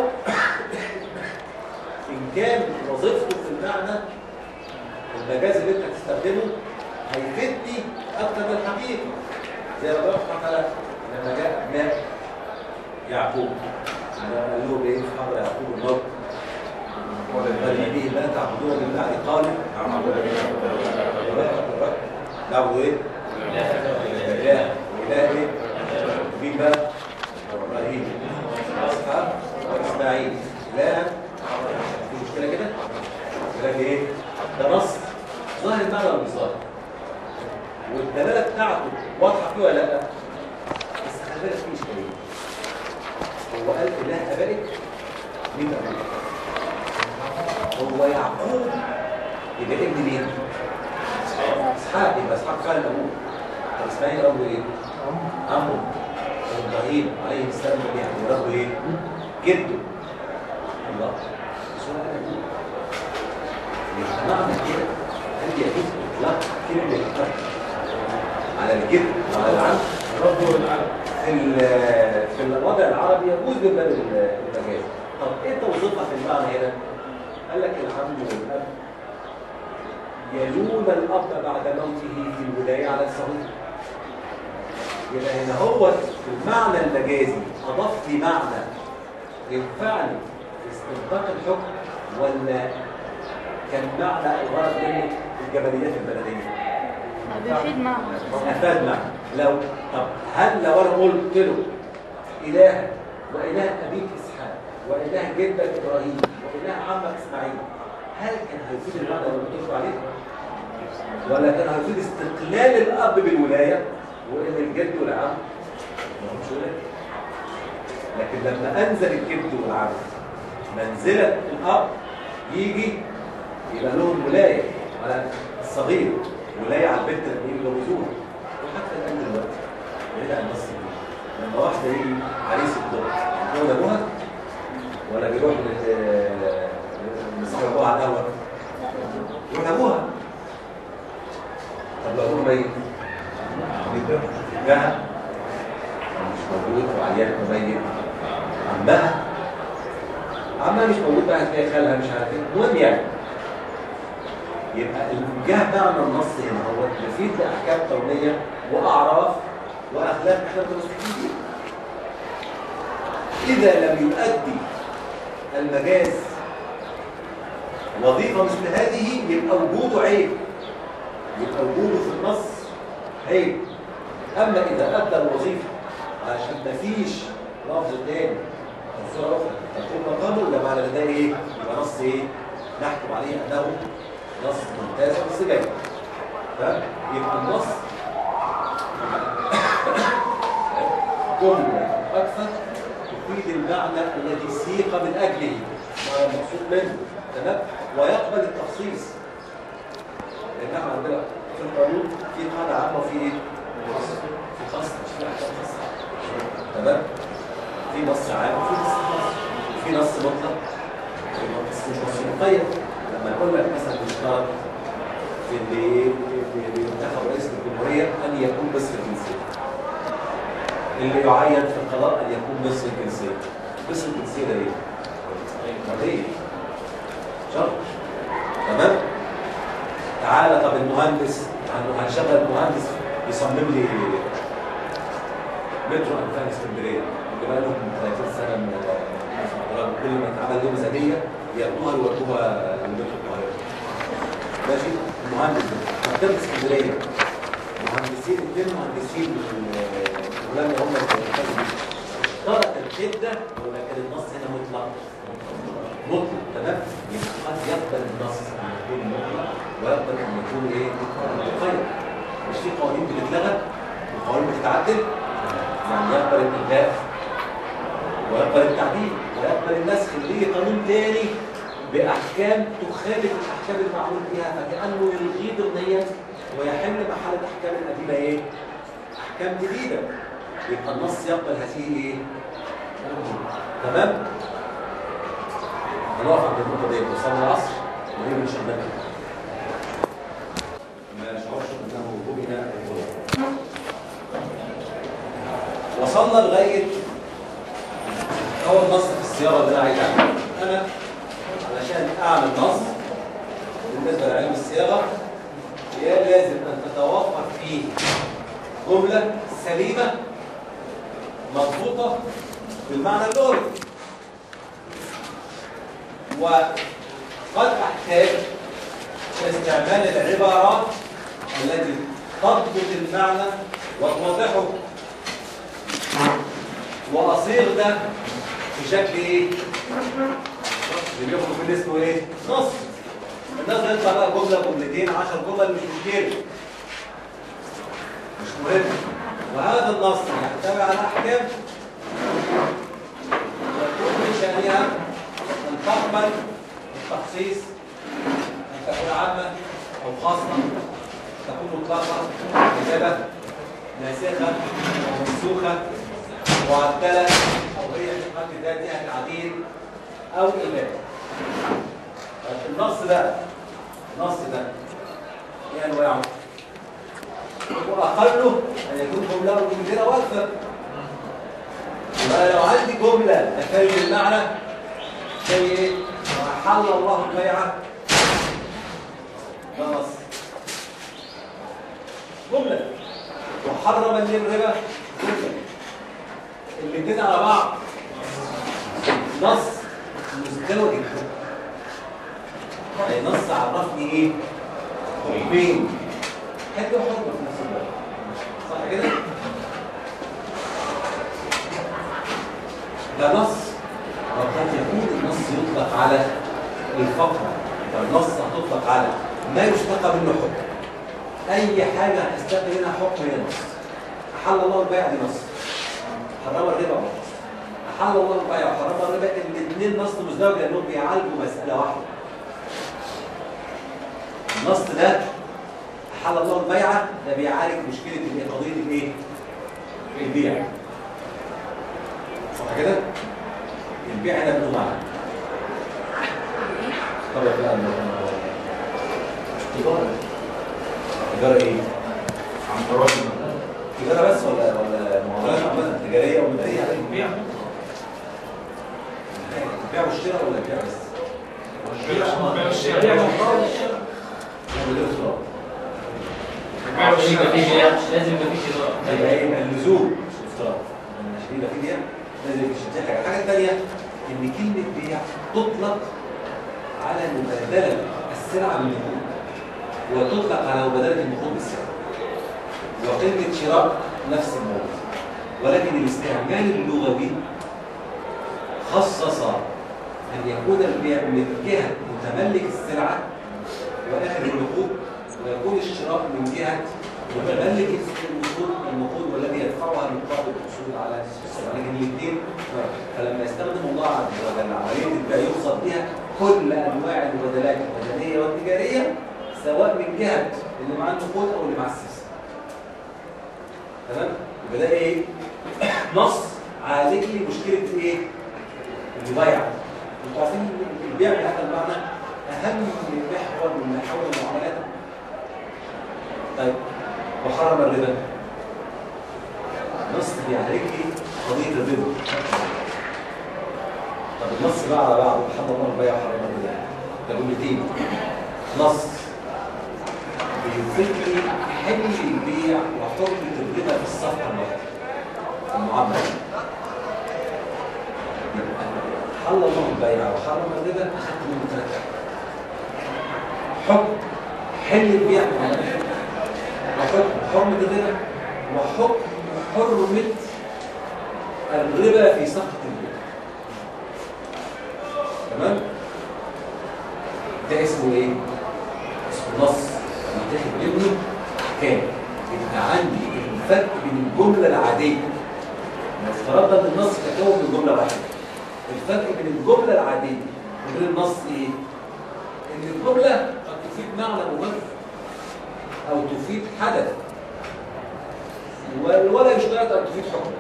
S1: ان كان وظيفته في المعنى المجاز اللي انت هتستخدمه هيفيدني اكتر من الحقيقه. زي ما ربنا سبحانه وتعالى لما جاء ابناء يعقوب قال لهم ايه في حضر يعقوب الموت؟ قال به ما تعبدون من بعد قال نعبد ايه؟ اله اله ايه؟ مين بقى؟ ابراهيم واسحاق واسماعيل الها. في مشكله كده؟ لكن ايه؟ ده نص ظاهر المعنى ولا مش ظاهر؟ والدلاله بتاعته واضحه فيه ولا لا؟ بس خلي بالك في اشكاليه. هو قال اله ابائك مين ابوك؟ هو يعقوب يبقى ابن مين؟ اسحاق. يبقى اسحاق فعلا ابوه. طب اسماعيل ابوه ايه؟ عمرو. ابراهيم عليه السلام يعني ربه ايه؟ جده. الله مش هو قال ابوه. يبقى معنى كده هل يجوز اطلاق كلمه الاب على الجد وعلى العم؟
S7: ربه والعم
S1: في في الوضع العربي يجوز من باب المجاز. طب ايه توظيفها في المعنى هنا؟ قال لك العم والاب يلون الاب بعد موته في الولايه على الصغير. يبقى هنا هو في المعنى المجازي اضاف لي معنى ينفعني في استنباط الحكم، ولا كان معنى الغرض منه الجبليات البلديه؟
S2: بيفيد معنى.
S1: افاد معنى. لو طب هل لو انا قلت له اله واله ابيك اسحاق واله جدك ابراهيم واله عمك اسماعيل، هل كان هيفيد المعنى اللي قلت له عليه؟ ولا كان هيفيد استقلال الاب بالولايه وان الجد والعم مش ولايه؟ لكن لما انزل الجد والعم منزله الاب يجي يبقى لهم ولايه على الصغير، ولايه على البنت اللي يتجوزوها. وحتى الان دلوقتي بعيد عن النص دي، لما واحده يجي عريس الدور يقول ابوها ولا بيروح لصاحب ابوها على القهوه؟ يروح ابوها. طب لو ابوها ميت جهه مش موجود وعيان ميت، عمها عمها مش موجود بقى، هتلاقي خالها مش عارف ايه. المهم يعني يبقى الجهه معنى النص هنا هو يفيد باحكام كونيه واعراف واخلاق احنا متمسكين بيها. اذا لم يؤدي المجاز وظيفه مثل هذه يبقى وجوده عيب، يبقى وجوده في النص عيب. اما اذا ادى الوظيفه عشان ما فيش لفظ تاني او صوره اخرى تكون مقامه، يبقى معنى ده ايه؟ يبقى نص ايه؟ نحكم عليه انه نص ممتاز ونص جيد. تمام؟ يبقى النص جمله اكثر تفيد المعنى الذي سيق من اجله ما المقصود منه. تمام؟ ويقبل التخصيص. لان احنا عندنا في القانون في قاعده عامه وفي ايه؟ في خاص، مش في احكام خاصه. تمام؟ في نص عام وفي نص خاص، وفي نص مطلق وفي نص مش نص مقيد. لما نقول لك مثلا بيشترط في اللي بينتخب رئيس الجمهوريه ان يكون مصري الجنسيه. اللي يعين في القضاء ان يكون مصري الجنسيه. مصري الجنسيه ده ايه؟ قضيه شرط. تمام؟ تعالى طب المهندس هنشغل المهندس يصمم لي مترو انفاق اسكندريه اللي بقى لهم ثلاثين سنه من كل ما اتعمل له ميزانيه ياخدوها يودوها لمترو القاهره. ماشي؟ المهندس ده مكتبه اسكندريه مهندسين اثنين مهندسين ولما هم اشترط الشده ولكن النص هنا مطلق مطلق. تمام؟ يبقى قد يقبل النص ان يكون مطلق ويقبل ان يكون ايه؟ مقيد. مش في قوانين بتتلغى وقوانين بتتعدل؟ يعني يقبل الالغاء ويقبل التعديل ويقبل النسخ. ليه قانون تاني باحكام تخالف الاحكام المعمول بها فكانه يلغي ضمنيا ويحل محل الاحكام القديمه ايه؟ احكام جديده. يبقى النص يقبل هذه ايه؟ تمام؟ هنقف عند النقطه دي وصلنا العصر ونيجي ان شاء الله ما شعرش انه بنا الغلط. وصلنا لغايه اول نص في الصياغه اللي انا عايز اعملها. انا علشان اعمل نص بالنسبه لعلم الصياغه هي لازم ان تتوفر فيه جمله سليمه مضبوطه بالمعنى اللغوي. وقد احتاج استعمال العبارات التي تضبط المعنى وتوضحه واصيغ ده في شكل ايه؟ اللي بياخدوا في اسمه ايه؟ نص. النص يطلع بقى جمله جملتين عشر جمل مش مشكله مش مهم. وهذا النص يحتوي على احكام يكون من شانها ان تقبل التخصيص، ان تكون عامه او خاصه، تكون مطلقه، كتابه، ناسخه او منسوخه، معدله او هي في حد ذاتها تعديل او الغاء. النص ده النص ده ايه انواعه؟ واقله ان يكون جمله او جملتين او اكثر. يبقى لو عندي جمله تفهم المعنى زي ايه؟ وأحل الله البيع ده نص. جمله. وحرم الربا جمله. الاثنين على بعض نص مزدوج الحكم. يعني نص عرفني ايه؟ حكمين. حد وحكم في نفس الوقت. صح كده؟ ده نص. وقد يكون النص يطلق على الفقره. فالنص هتطلق على ما يشتق منه حكم. اي حاجه هتستقي منها حكم هي نص. احل الله البيع دي نص. حرم الربا نص. احل الله البيع وحرم الربا الاثنين نص مزدوج لانهم بيعالجوا مساله واحده. النص ده احل الله البيع ده بيعالج مشكله الايه؟ قضيه الايه؟ البيع. صح كده؟ البيع ده له معنى. طب بقى تجاره. تجاره ايه؟ عن طريق تجاره بس ولا ولا معاملات عامه تجاريه ومدنيه على البيع؟ البيع والشراء ولا البيع بس؟ البيع والشراء. البيع والشراء.
S6: لازم يبقى فيه بيع، لازم يبقى فيه شراء.
S1: يبقى يبقى اللزوم مش افتراض. عشان يبقى فيه بيع لازم يبقى فيه شراء. الحاجه الثانيه ان كلمه بيع تطلق على مبادله السلعه بالنقود، وتطلق على مبادله النقود بالسلعه. وكلمه شراء نفس الموضوع، ولكن الاستعمال اللغوي خصص ان يكون البيع من جهه متملك السلعه واخذ النقود، ويكون الشراء من جهه متملك النقود النقود والذي يدفعها مقابل الحصول على السلعه. لكن الاثنين، فلما يستخدم الله عز وجل عمليه البيع يقصد بها كل انواع المبادلات المدنيه والتجاريه، سواء من جهه اللي مع النقود او اللي مع السلسله. تمام؟ يبقى ده ايه؟ نص عالج لي مشكله ايه؟ المبايع. انتوا عارفين البيع بهذا المعنى اهم محور من محاور المعاملات. طيب وحرم الربا، نص بيعالج لي قضيه الربا. طب النص بقى على بعض محمد الله البيع وحرم الربا ده جملتين. نص بيوصف لي حل البيع وحرمه الربا في الصفقه الواحده المعامله. حل الله البيع وحرم الربا، اخذت منه ثلاث حكم حل البيع وحكم حرمه الربا وحكم حرمه الربا في صفقه البيع. تمام؟ ده اسمه ايه؟ اسمه نص بيتاخد منه احكام. يبقى عندي الفرق بين الجمله العاديه، لو افترضنا ان النص يتكون من جمله واحده، الفرق بين الجمله العاديه وبين النص ايه؟ ان الجمله قد تفيد معنى مباشر او تفيد حدث، ولا يشترط ان تفيد حكم.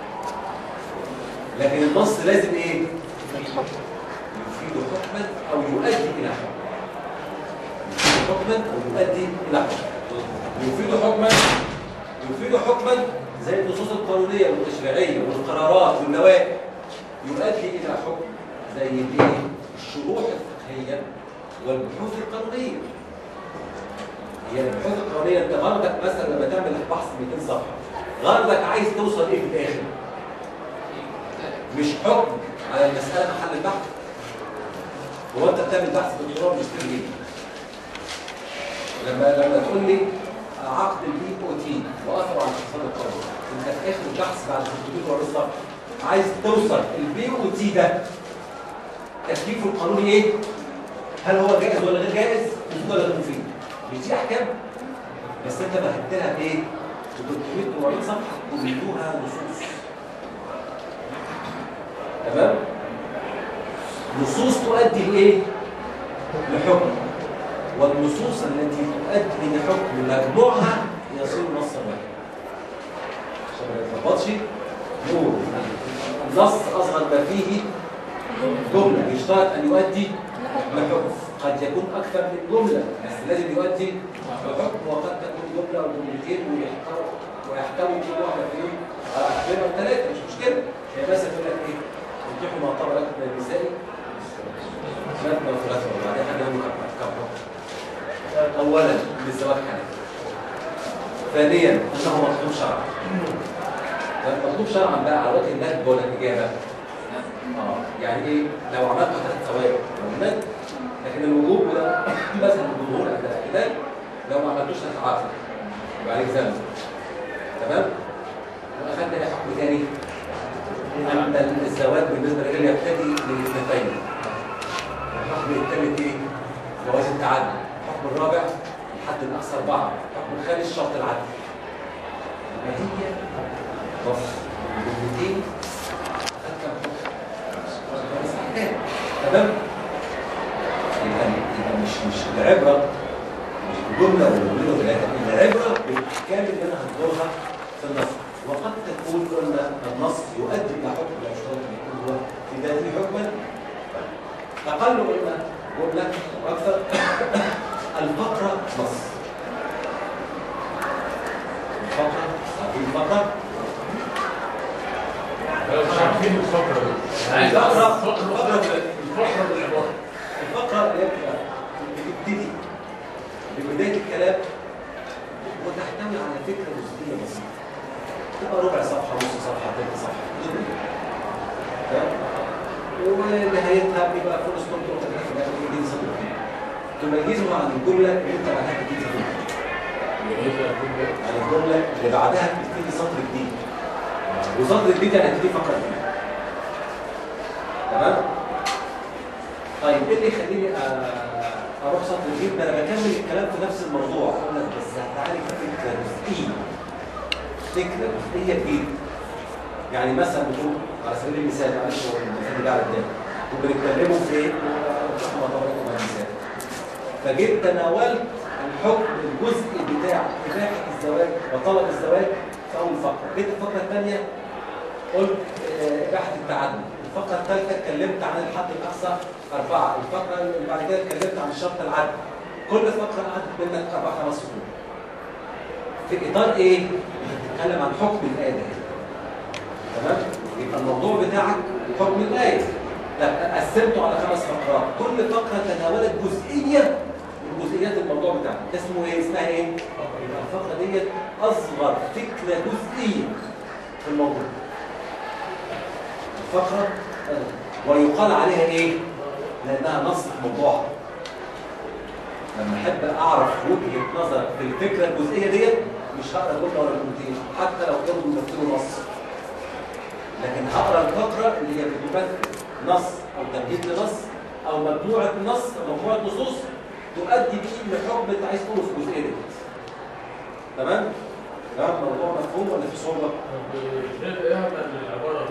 S1: لكن النص لازم ايه؟ يفيد حكما او يؤدي الى حكم. يفيد حكما او يؤدي الى حكم. يفيد حكما يفيد حكما زي النصوص القانونيه والتشريعيه والقرارات والنوادي. يؤدي الى حكم زي الايه؟ الشروح الفقهيه والبحوث القانونيه. هي البحوث القانونيه انت غرضك مثلا لما تعمل بحث مئتين صفحه، غرضك عايز توصل ايه في الاخر؟ مش حكم على المساله محل البحث. هو انت بتعمل بحث دكتوراه ماجستير ليه؟ لما لما تقول لي عقد البي او تي واثره على الاقتصاد القومي، انت في اخر البحث بعد ستمائة وأربعين صفحه عايز توصل البي او تي ده تكليفه القانوني ايه؟ هل هو جائز ولا غير جائز؟ مفيد ولا غير مفيد؟ مش دي احكام؟ بس انت بهدت لها بايه؟ ب ثلاثمائة وأربعين صفحه كلها نصوص. تمام؟ نصوص تؤدي لايه؟ لحكم. والنصوص التي تؤدي لحكم مجموعها يصير نصا واحدا. عشان ما يتلخبطش نقول النص اصغر ما فيه جمله يشترط ان يؤدي لحكم، قد يكون اكثر من جمله بس لازم يؤدي لحكم، وقد تكون جمله او جملتين ويحتوي ويحتوي كل واحده فيهم على احكام او ثلاثه، مش مشكله. هي مثلا تقول لك ايه؟ انكحوا ما طاب لكم من النساء مثنى وثلاثه وبعدين حد يقول لك كم حكم. اولا ان الزواج حلال، ثانيا انه مطلوب شرعا. مطلوب شرعا بقى على وجه الندب ولا الاجابه؟ اه يعني ايه؟ لو عملت هتاخد ثواب الندب، لكن الوجوب ده مثلا الجمهور عند الاعتدال لو ما عملتوش هتتعاقب يبقى عليك ذنب. تمام؟ واخدنا ايه حكم ثاني؟ ان الزواج بالنسبه للرجال يبتدي من اثنتين. الحكم الثالث ايه؟ جواز التعدد. الحكم الرابع الحد الاقصى اربعه. الحكم الخامس شرط العدل. يبقى هي نص جملتين خدت كام حكم؟ تمام؟ يبقى يبقى مش مش العبره مش بجمله ولا جمله ولا ثلاثه، العبره بالاحكام اللي انا هنظرها في النص. وقد تكون قلنا النص يؤدي الى حكم لا يشترط ان يكون هو في ذاته حكما. اقل قلنا جمله واكثر. الفقره نص. الفقره عارفين الفقره؟
S7: مش عارفين الفقره دي.
S1: الفقره
S7: الفقره الفقره بالعباره.
S1: الفقره اللي هي بتبتدي ببدايه الكلام تميزه عن الجمله اللي انت بعدها بتبتدي فيها. يعني الجمله اللي بعدها بتبتدي سطر جديد. وسطر جديد يعني هتبتدي فقره جديده. تمام؟ طيب ايه اللي يخليني اروح سطر جديد؟ ما انا بكمل الكلام في نفس الموضوع، اقول لك بس هتعالج فكره جزئيه. فكره جزئيه جديده. يعني مثلا بتقول على سبيل المثال، معلش هو المثال ده على الدنيا وبنتكلموا في ايه؟ رحمه الله المثال. فجيت تناولت الحكم الجزئي بتاع اباحه الزواج وطلب الزواج في اول فقره، جيت الفقره الثانيه قلت اباحه التعدد، الفقره الثالثه اتكلمت عن الحد الاقصى اربعه، الفقره اللي بعد كده اتكلمت عن الشرط العدل. كل فقره قعدت منك اربع خمس فصول. في اطار ايه؟ بتتكلم عن حكم الايه ده. تمام؟ يبقى الموضوع بتاعك حكم الايه. لا قسمته على خمس فقرات، كل فقره تناولت جزئيه من جزئيات الموضوع بتاعك. ده اسمه ايه؟ اسمها ايه؟ يبقى الفقره ديت اصغر فكره جزئيه في الموضوع. الفقره ويقال عليها ايه؟ لانها نص في موضوعها. لما احب اعرف وجهه نظر في الفكره الجزئيه ديت مش هقرا جمله ولا جملتين حتى لو كانوا بيمثلوا نص. لكن هقرا الفقره اللي هي بتمثل نص او تمهيد لنص او مجموعه نص او مجموعه نصوص تؤدي بيه لحكم انت عايز تقوله في الجزئيه دي. تمام؟ تمام الموضوع مفهوم ولا في صعوبه؟
S7: ايه اهم العباره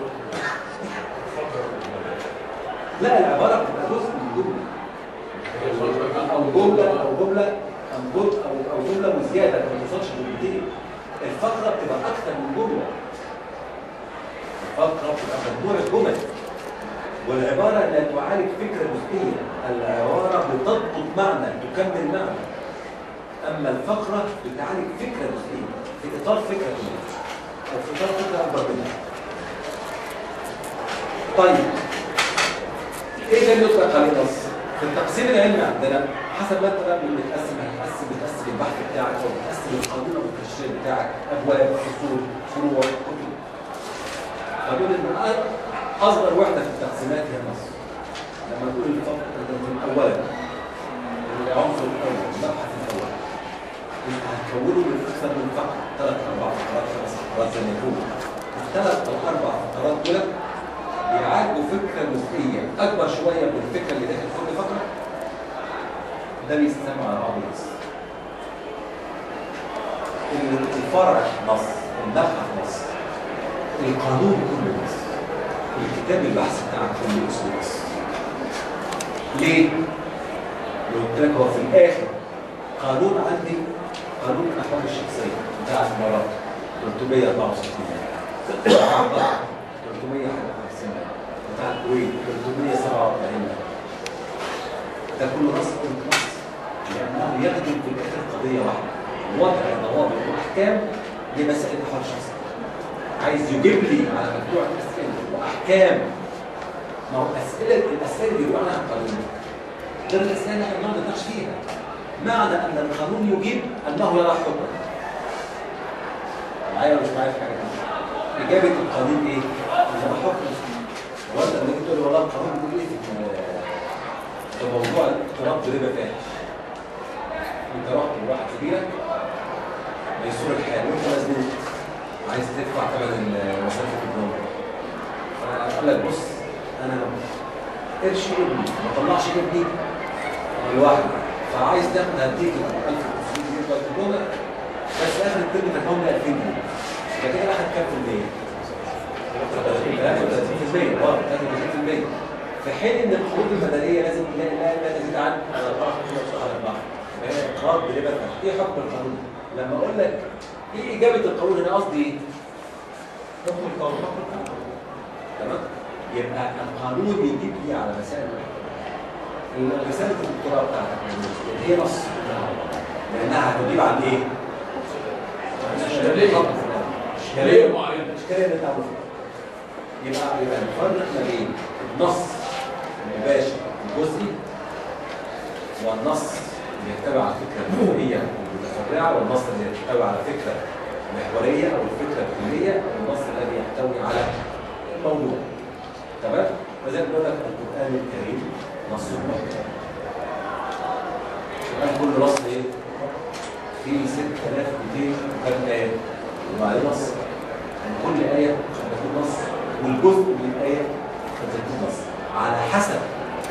S1: لا العباره بتبقى جزء من جمله. او جمله او جمله او جزء او او جمله وزياده ما توصلش لجملتين. الفقره بتبقى اكثر من جمله. الفقره بتبقى مجموعه جمل. والعباره لا تعالج فكره جزئيه، العباره بتضبط معنى تكمل معنى. اما الفقره بتعالج فكره جزئيه في اطار فكره جزئيه او في اطار فكره اكبر منها. طيب ايه ده اللي يطلق عليه نص؟ في التقسيم العلمي عندنا حسب ما انت بقى بتقسم هتقسم بتقسم البحث بتاعك او بتقسم القانون او التشريع بتاعك ابواب فصول فروع كتب. فدول ان اصغر وحده في التقسيمات هي النص. لما نقول الفقره اولا العنصر الاول المبحث الاول انت هتكونه من اكثر من فقره ثلاث اربع فقرات خمس فقرات زي ما يكون. الثلاث او اربع فقرات دول بيعالجوا فكره جزئيه اكبر شويه من الفكره اللي داخل كل فقره. ده بيستمع على بعض النص. الفرع نص، المبحث نص، القانون كله نص، الكتاب البحث بتاعك كله اسمه نص. ليه؟ لو قلت لك هو في الاخر قانون عندي قانون الاحوال الشخصيه بتاع الامارات ثلاثمية وأربعة وستين ثلاثمية وخمسين بتاع الكويت ثلاثمية وسبعة وأربعين. ده كله نص كله نص لانه يخدم في الاخر قضيه واحده، وضع ضوابط واحكام لمسائل الاحوال الشخصيه. عايز يجيب لي على مجموعه اسئله واحكام. ما هو اسئله الاسئله اللي بيقولوا عنها القانون غير الاسئله اللي احنا بنتناقش فيها. معنى ان القانون يجيب انه يرى حكما. معايا ولا مش معايا في حاجه دي؟ اجابه القانون ايه؟ يرى حكما. هو انت لما تيجي تقول لي والله القانون بيقول ايه في موضوع اقتراض ضريبه فاحش؟ انت رحت لواحد كبيرك ميسور الحال وانت مزنوق عايز تدفع ثمن مصاريف الدوله. فقال لك بص انا قرش ابني ما طلعش ابني لوحده فعايز تاخد هديك ألف وخمسمية جنيه الدولار بس اخر الترم تدفعهم لي ألفين جنيه. يبقى كده اخد كام في المية؟ ثلاثة وثلاثين في المية اه ثلاثة وثلاثين في المية. في حين ان القروض المدنيه لازم لا لا تزيد عن أربعة. فهي اقراض بربا الفحش. ايه حكم القانون؟ لما اقول لك ايه اجابه القانون هنا قصدي ايه؟ حكم القانون. تمام؟ يبقى القانون بيجيب لي على مسائل رساله الدكتوراه بتاعتك هي نص لانها هتجيب عن ايه؟
S7: اشكاليه اشكاليه معينه
S1: الاشكاليه اللي انت عارفها. يبقى يبقى نفرق ما بين النص المباشر الجزئي والنص اللي يحتوي على فكره محوريه ومتفرعه والنص اللي يحتوي على فكره محوريه او الفكره الكليه او النص الذي يحتوي على موضوع. تمام؟ فزي ما بقول لك القران الكريم نص محكم. كان كل نص ايه؟ فيه ستة آلاف ومئتين وكام آية وبعدين نص يعني كل آية قد تكون نص والجزء من الآية قد تكون نص على حسب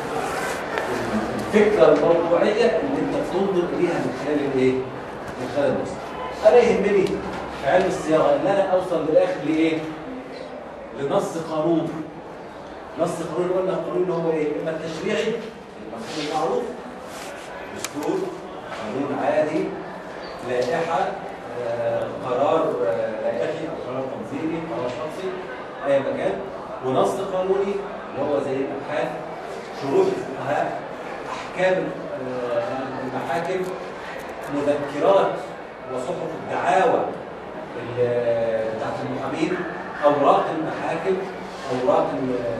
S1: الفكرة الموضوعية اللي انت تنظر إليها من خلال الايه؟ من خلال النص. أنا يهمني في علم الصياغة إن أنا أوصل للآخر لإيه؟ لنص قانون. نص قانون قلنا القانون اللي هو إيه؟ إما التشريعي المفهوم المعروف دستور قانون عادي لائحة آه، قرار آه، لائحي أو قرار تنظيمي قرار شخصي أي مكان ونص قانوني اللي هو زي الأبحاث شروط الفقهاء أحكام آه، المحاكم مذكرات وصحف الدعاوى بتاعت المحامين أوراق المحاكم أوراق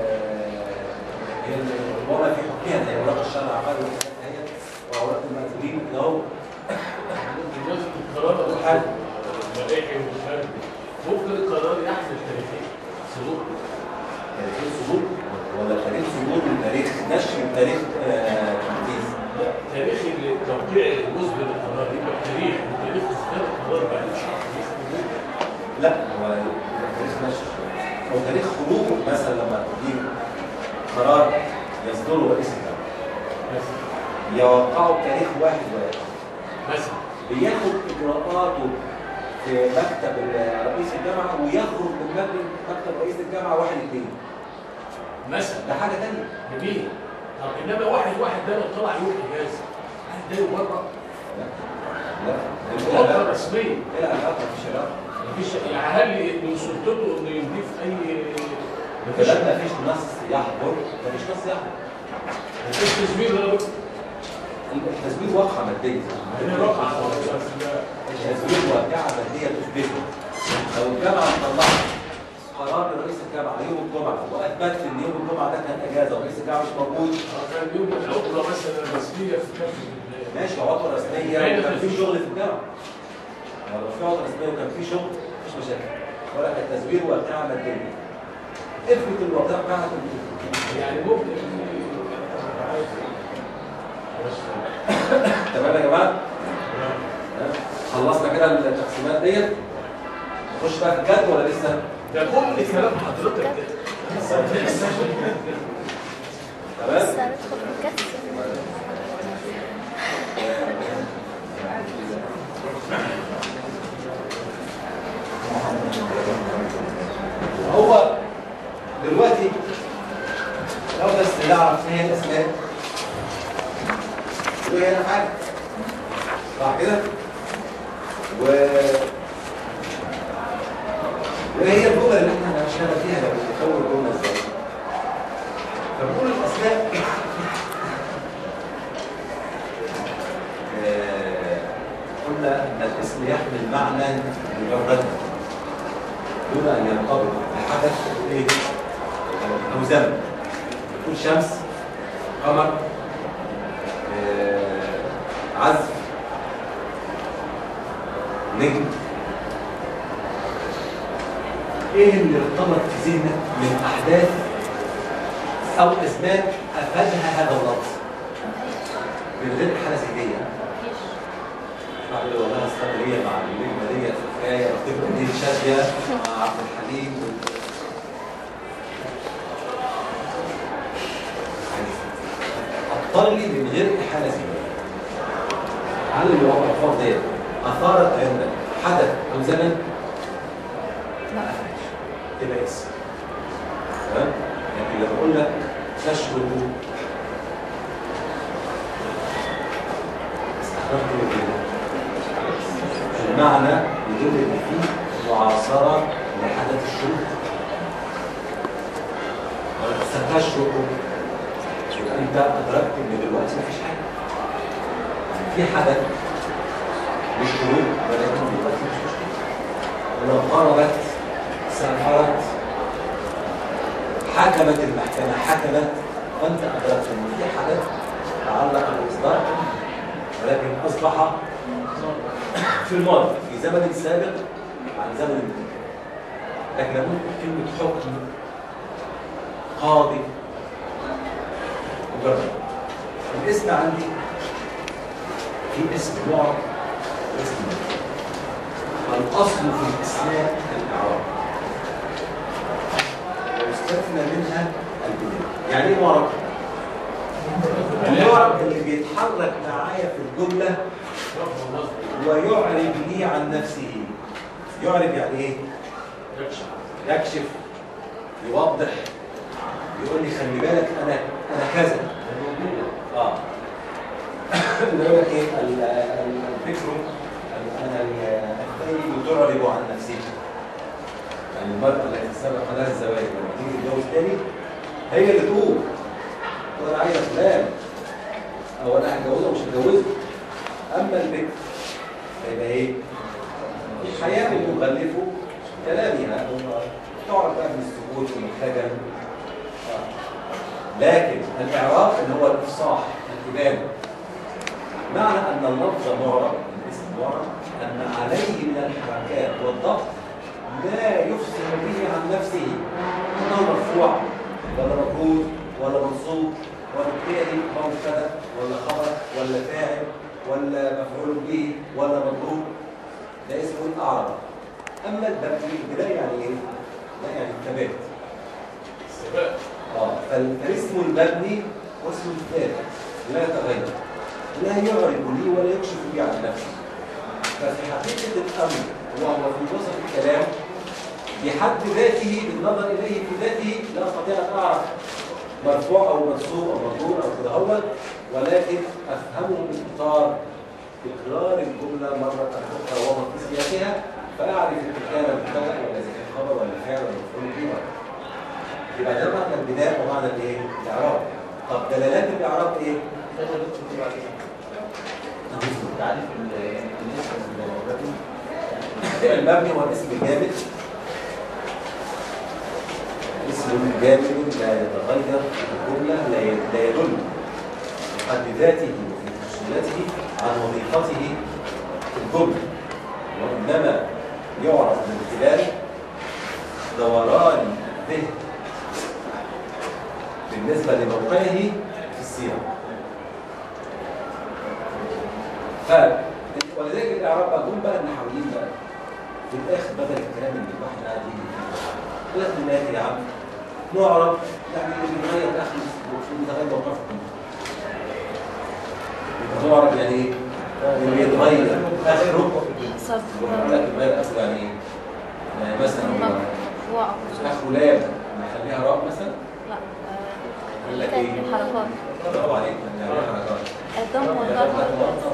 S1: الوضع في حكمها زي أوراق الشرع العقاري والحاجات وأوراق المأذونين كده أهو
S7: القرار الحاج الملائكي والمشاركة ممكن القرار يحمل تاريخين صدور
S1: تاريخين صدور ولا تاريخ صدور من تاريخ نشر من تاريخ تنفيذ؟
S7: لا تاريخ توقيع الجزء من القرار يبقى تاريخ وتاريخ اصدار القرار بعد شهر
S1: لا هو تاريخ نشر او تاريخ خروجه مثلا لما تجيب قرار يصدره رئيس الدوله يوقعه بتاريخ واحد واحد
S7: مثلا
S1: بياخد اجراءاته في مكتب رئيس الجامعه ويخرج من مكتب رئيس الجامعه واحد اثنين
S7: مثلا
S1: ده حاجه ثانيه
S7: جميل. طب انما واحد واحد ده لو طلع يوم اجازه واحد ده يبرر
S1: لا لا
S7: الوضع رسميا
S1: ايه العلاقه مفيش علاقه
S7: مفيش يعني هل من سلطته انه يضيف اي
S1: مفيش مفيش نص يحضر مفيش نص يحضر
S7: مفيش تزوير ولا بد
S1: التزوير واقعه ماديه
S7: هنا رقعه
S1: التزوير واقعه ماديه تثبته لو الجامعه طلعت قرار لرئيس الجامعه يوم الجمعه واثبتت ان يوم الجمعه ده كان اجازه ورئيس الجامعه مش موجود
S7: كان يوم العطله مثلا رسميه في كافه
S1: ماشي عطله رسميه وكان في شغل في الجامعه لو في عطله رسميه وكان في شغل مفيش مشاكل ولكن التزوير واقعه ماديه اثبت الواقعه بتاعتك
S7: يعني ممكن
S1: تمام يا جماعه خلصنا كده التقسيمات ديت نخش بقى في الجد ولا لسه؟
S7: ده كل كلام حضرتك ده
S1: تمام؟
S2: بس هندخل في الكتف.
S1: هو دلوقتي لو بس نعرف ايه هي الاسماء وايه هي الحاجه صح كده؟ و وايه هي الجمل اللي احنا هنشتغل فيها لو بنكون الجمله ازاي؟ فبنقول الاسماء قلنا ان الاسم يحمل معنى مجردا دون ان يرتبط بحدث ايه؟ او زمن يكون شمس قمر عزف نجم ايه اللي ارتبط في ذهنك من احداث او اسباب افادها هذا اللفظ من غير حاله ذهنيه بعد والله اصلا هي مع النجمه ديت في حكايه افتكر دي شاديه مع عبد الحليم اضطر لي من غير حاله ذهنيه هل الوقفات ديت اثارت عندك حدث او زمن؟ ما أفعلش تبقى اسم تمام؟ لكن لما أقول لك تشرب استخرجت من المعنى يدل إن فيه معاصرة لحدث الشروق ستشرب يبقى أنت أدركت إن دلوقتي مفيش حاجة في حدث مش شروق ولكن دلوقتي مش مشكلة ولو قربت سافرت حكمت المحكمة حكمت وانت أدركت ان في حدث تعلق بالإصدار ولكن أصبح في الماضي في زمن سابق عن زمن الماضي لكن لابد كلمة حكم قاضي مجرد الاسم عندي في اسم معرب واسم مبني. الأصل في الإسلام الإعراب ويستثنى منها البناء. يعني إيه معرب؟ المعرب اللي بيتحرك معايا في الجملة ويعرب لي عن نفسه. يعرب يعني إيه؟ يكشف، يوضح، يقول لي خلي بالك أنا أنا كذا. آه اللي يقول لك إيه؟ الفكر أنا الثاني تعرب عن نفسه. يعني المرأة التي سبق لها الزواج لما تيجي تتجوز تاني هي اللي تقول أنا عايزة فلان أو أنا هتجوزه ومش هتجوزه. أما البكر هيبقى إيه؟ الحياة بتغلفه كلامها تعرف بقى من السكوت ومن الخجل. لكن الإعراب اللي هو الإفصاح الإبانة. معنى أن اللفظ معرب الاسم معرب أن عليه من الحركات والضبط لا يفصل به عن نفسه انه مرفوع ولا مجهول ولا منصوب ولا بالتالي مبتدا ولا خبر ولا فاعل ولا مفعول به ولا مضروب. ده اسمه الاعراب. اما البدء البدايه يعني ايه؟ لا يعني الثبات.
S7: الثبات.
S1: اه فالاسم المبني واسم الثابت لا يتغير، لا يعرب لي ولا يكشف لي عن نفسه. ففي حقيقه الامر وهو في وسط الكلام بحد ذاته بالنظر اليه في ذاته لا استطيع ان اعرف مرفوع او منصوب او مجرور او كده هو، ولكن افهمه من اطار تكرار الجمله مره اخرى وما في سياقها، فاعرف ان كان مبتدا ولا اذا كان خبر ولا فعل ولا مفعول به. يبقى ده معنى البناء ومعنى الايه؟ الاعراب. طب دلالات الاعراب ايه؟
S6: تعريف الاسم المبني.
S1: المبني هو الاسم الجامد. اسم جامد لا يتغير في الجملة، لا يدل بحد ذاته وفي خصوصيته عن وظيفته في الجملة، وإنما يعرف من خلال دوران الذهن بالنسبة لموقعه في السيرة. ف ولذلك الإعراب بقى دول بقى النحويين بقى في الآخر بدل الكلام اللي الواحد قاعد يقول لك دلوقتي يا عم معرب يعني اللي بيتغير اخر بيتغير موقفه. يبقى معرب يعني ايه؟ اللي بيتغير اخره. لا بيتغير اخره يعني ايه؟ يعني مثلا اخره لام نخليها راء مثلا؟
S2: لا
S1: يقول لك ايه؟
S2: الحركات.
S1: برافو عليك يعني ايه حركات؟
S2: الضم والفتحة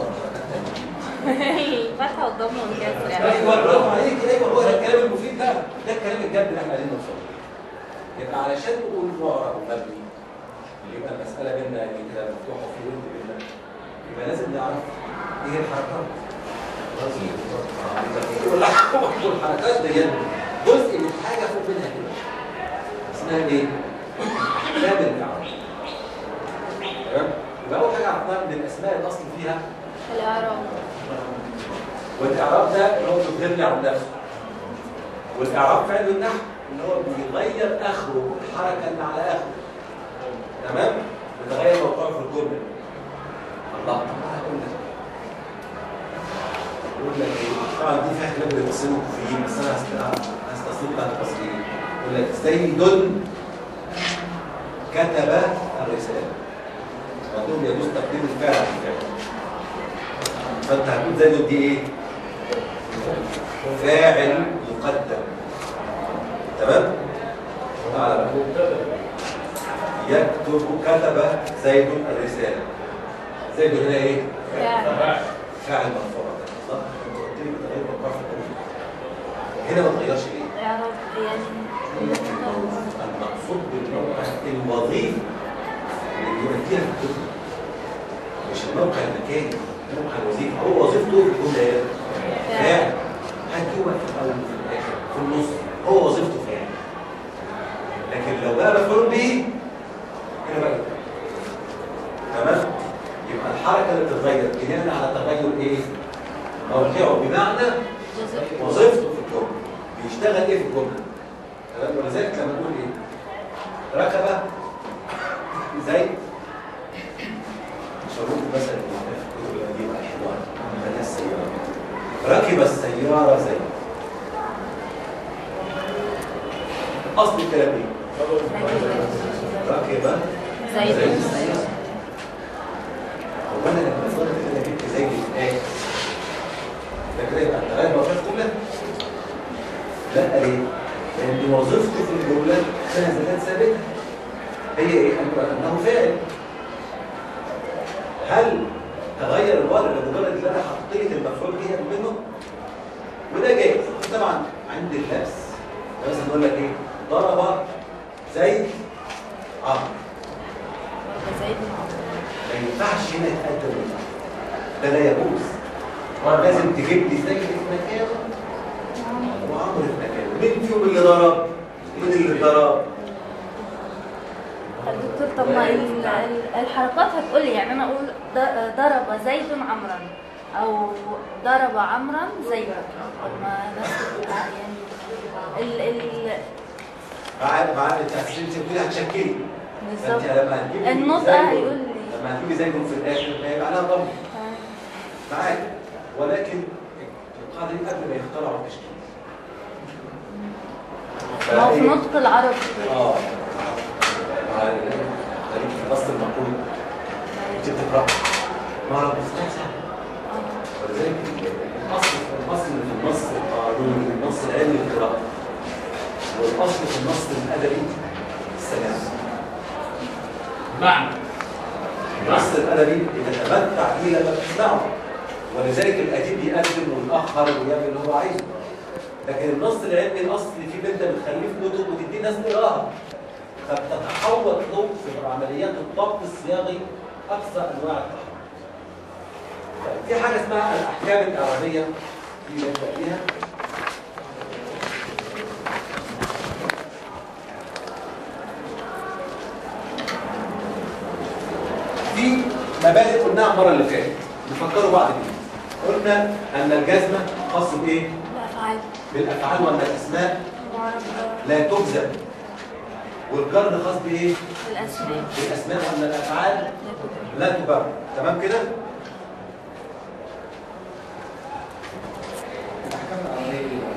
S2: الفتحة والضم والكسر يعني.
S1: ايوه برافو عليك. ايوه هو ده الكلام المفيد ده، ده الكلام الجد اللي احنا عايزين نوصله. يبقى علشان نقول معرب ومبني يبقى المسألة بيننا يعني كده مفتوحة في ود بيننا، يبقى لازم نعرف ايه الحركات. والحركات ديت جزء من حاجة فوق منها كده اسمها ايه؟ كامل الإعراب. تمام؟ يبقى أول حاجة عرفناها إن الأسماء الأصل فيها
S2: الإعراب.
S1: والإعراب ده اللي هو بيظهر لي عن نفسه. والإعراب فعل النحو اللي هو بيغير اخره الحركه اللي على اخره. تمام؟ بتغير موقعه في الجمله. الله هقول لك اقول لك ايه؟ طبعا دي فيها كلام بيفصلوا كوفيين بس انا هستثني بعد التفصيل. يقول لك زيد كتب الرساله. عندهم يجوز تقديم الفعل على الفعل. فانت هتقول زيد دي ايه؟ فاعل مقدم. تمام؟ تعالى بقى. يكتب كتب زيد الرسالة. زيد هنا ايه؟
S2: فاعل.
S1: فاعل مرفوع. صح؟ قلت لي بتغير مرفوع في الجملة. هنا ما تغيرش ايه؟
S2: إعراب يعني
S1: المقصود بالموقع الوظيفي اللي بيؤديها في الجملة. مش الموقع المكاني، الموقع الوظيفي. هو وظيفته في الجملة ايه؟ فاعل. هتجيبها في الأول وفي الآخر في النص. هو وظيفته فاعل. لكن لو بقى مفعول به هنا بقى تمام؟ يبقى الحركه اللي بتتغير بناء على تغير ايه؟ موقعه بمعنى وظيفته في الجمله. بيشتغل ايه في الجمله؟ تمام؟ ولذلك لما نقول ايه؟ ركب زيد مش هقول مثلا الكتب القديمه الحوار ركب السيارة زيد. أصل الكلام إيه؟ ركب
S2: زيد
S1: زيد السيارة. هو أنا لما أقول كده جبت زيد في الآخر ده كده يبقى التغير الوظيفة كلها؟ لا ليه؟ لأن وظيفته في الجملة فيها زيادات ثابتة. هي إيه؟ أنه فاعل. هل تغير الوضع لمجرد ان انا حطيت المفعول به منه؟ وده جايز طبعا عند اللبس. مثلا نقول لك ايه؟ ضرب زيد عمرو.
S2: زيد عمرو
S1: ما ينفعش هنا يتقدم من ده لا يجوز. لازم تجيب لي زيد في مكانه وعمرو في مكانه. مين فيهم اللي ضرب؟ مين اللي ضرب؟
S2: دكتور طب ما ال- ال- الحركات هتقولي يعني انا اقول ض- ضرب زيد عمرا او ضرب عمرا زيدا. طب ما نفس ال- يعني ال ال
S1: مع مع التحسين انت بتقولي هتشكلي.
S2: بالظبط
S1: فانت لما هتجيبي
S2: النطق
S1: زيد-
S2: هيقول لي
S1: لما هتجيبي زيد في الاخر هيبقى عليها ضم معاك. ولكن القاعده دي قبل ما يخترعوا التشكيل.
S2: ما هو في نطق العرب
S1: اه مع خليك في اصل المقول انت بتقرا مع المستحسن. ولذلك الاصل الاصل في النص القانوني النص العلمي القراءه والاصل في النص الادبي السلام.
S7: معنى
S1: النص الادبي يتمتع به لما تسمعه، ولذلك الاديب يقدم ويأخر ويعمل اللي هو عايزه. لكن النص العلمي الاصل فيه انت بتخليه في كتب وتديه ناس تقراها، فبتتحول له في عمليات الضبط الصياغي اقصى انواع التحول. طيب في حاجه اسمها الاحكام الاعرابيه دي نبدا بيها. في مبادئ قلناها المره اللي فاتت نفكروا بعض بيها. قلنا ان الجزمه خاص بايه؟
S2: الافعال
S1: بالافعال وان الاسماء لا تجزم، والجر خاص بايه؟
S2: الاسماء
S1: بالاسماء وان الافعال لا تجر. تمام كده؟ الاحكام العربيه ايه بقى؟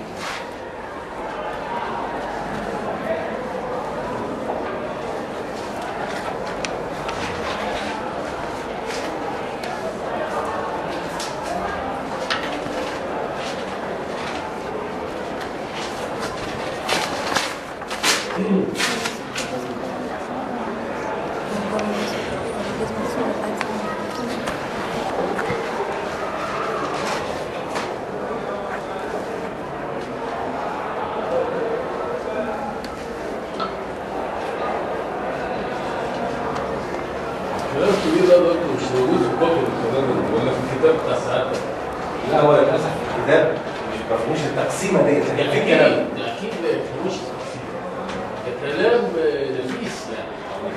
S7: كلام كبير ده برضه مش موجود في الكتب كمان ولا في الكتاب بتاع ساعتها.
S1: لا هو للاسف الكتاب مش ما فيهوش التقسيمه ديت، لكن في كلام.
S7: ده اكيد ما يفهموش التفسير. ده كلام نفيس يعني.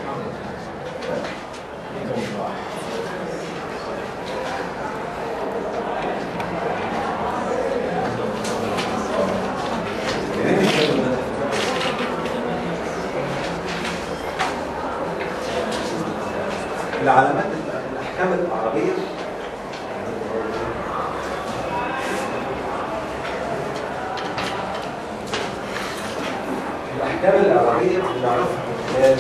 S1: يا ريت الكتاب ده. العلامات الاحكام العربيه الاحكام العربيه بنعرفها من خلال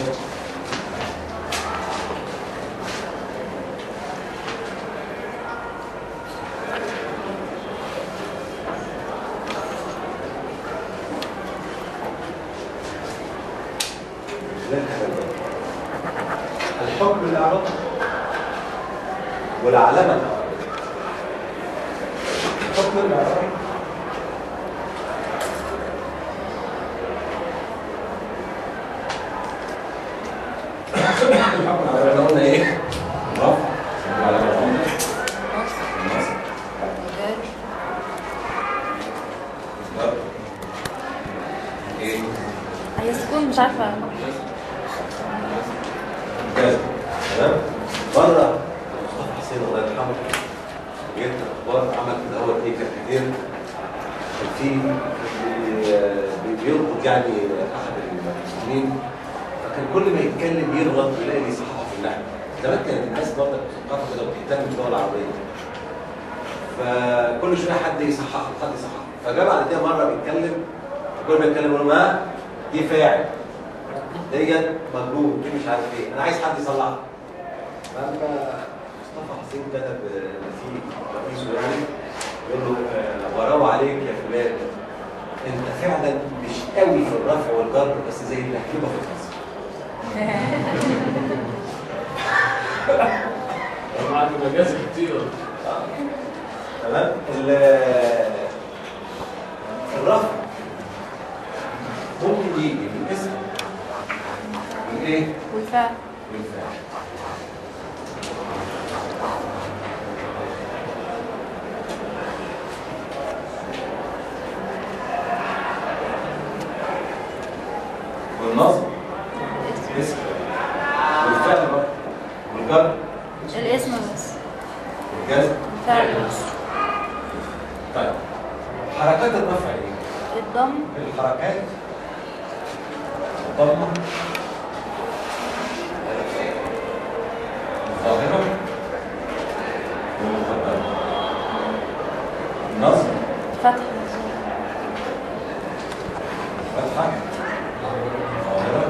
S1: الحكم الإعرابي والعلامة الإعرابية. الحكم الإعرابي الحكم الإعرابي احنا قلنا إيه؟ رفع وعلامة الرفع النصب ضرب إيه؟
S2: هي سكون مش عارفه
S1: جاز. تمام؟ بره مصطفى حسين الله يرحمه جبت اخبار عمل كده هو ايه كاريكاتير كان في بي- بيربط يعني احد المسلمين، فكان كل ما يتكلم يرغب يلاقي بيصححه في اللحن. زمان كانت الناس برضه مثقفه كده وبتهتم باللغه العربيه. فكل شويه حد يصحح حد يصحح. فجاء بعد كده مره بيتكلم، كل ما يتكلم يقول ما دي فاعل ديت مجرور دي مش عارف ايه، انا عايز حد يصلحها. فلما مصطفى حسين كتب نسيب رئيسه يعني يقول له براوة عليك يا فلان، انت فعلا مش قوي في الرفع والجر بس زي اللحيبه في الخصم.
S7: انا عندي مجاز كتير.
S1: تمام. الرفع ممكن يجي من اسم والايه؟
S2: والفعل.
S1: والفعل. والنصب اسم والفعل بقى والجر
S2: الاسم بس.
S1: والجزم
S2: الفعل بس.
S1: طيب حركات الرفع ايه؟
S2: الضم.
S1: الحركات الضمه الظاهره والمقدره. النصب
S2: فتح.
S1: فتحه ظاهره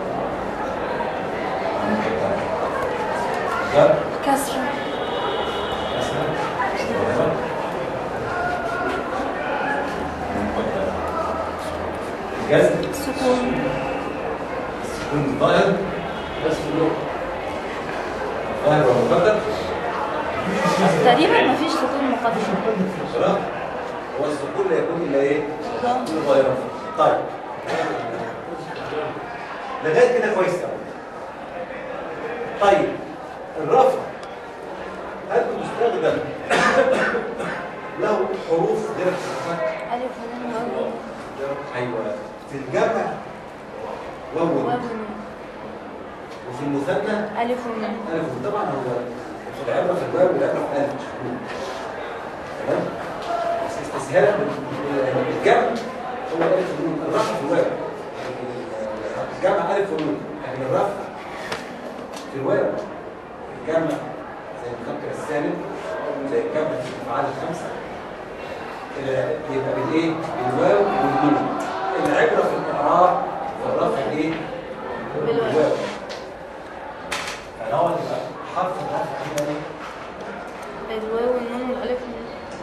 S1: المقدره. جر
S2: كسرة.
S1: كسره ظاهره المقدره. الجزم
S2: سكون.
S1: السكون الظاهر
S7: بس في اللغه
S1: الظاهر والمقدر.
S2: تقريبا مفيش سكون مقدر.
S1: صراحة هو السكون لا يكون الا ايه؟
S2: ضم.
S1: كل ظاهرة. طيب لغايه كده كويس قوي. طيب الرفع هل بتستخدم له حروف غير الحركات؟
S2: ألف ونون واو.
S1: ايوه في الجمع واو
S2: واو
S1: ونون.
S2: ونون.
S1: وفي المثنى
S2: ألف ونون.
S1: الف ونون. طبعا هو في العبره في الواو والعبره في الف مش ونون. تمام؟ بس استسهالا بالجمع هو الف ونون. الرفع في الواو الجمع الف ونون، يعني الرفع في الواو الجمع زي المذكر السالم زي الجمع في الافعال الخمسه يبقى بالايه؟ بالواو والنون. العبره في الاعراب والرفع ايه؟ بالواو. فهو يبقى حرف الرفع هنا ايه؟
S2: الواو والنون والألف والنون.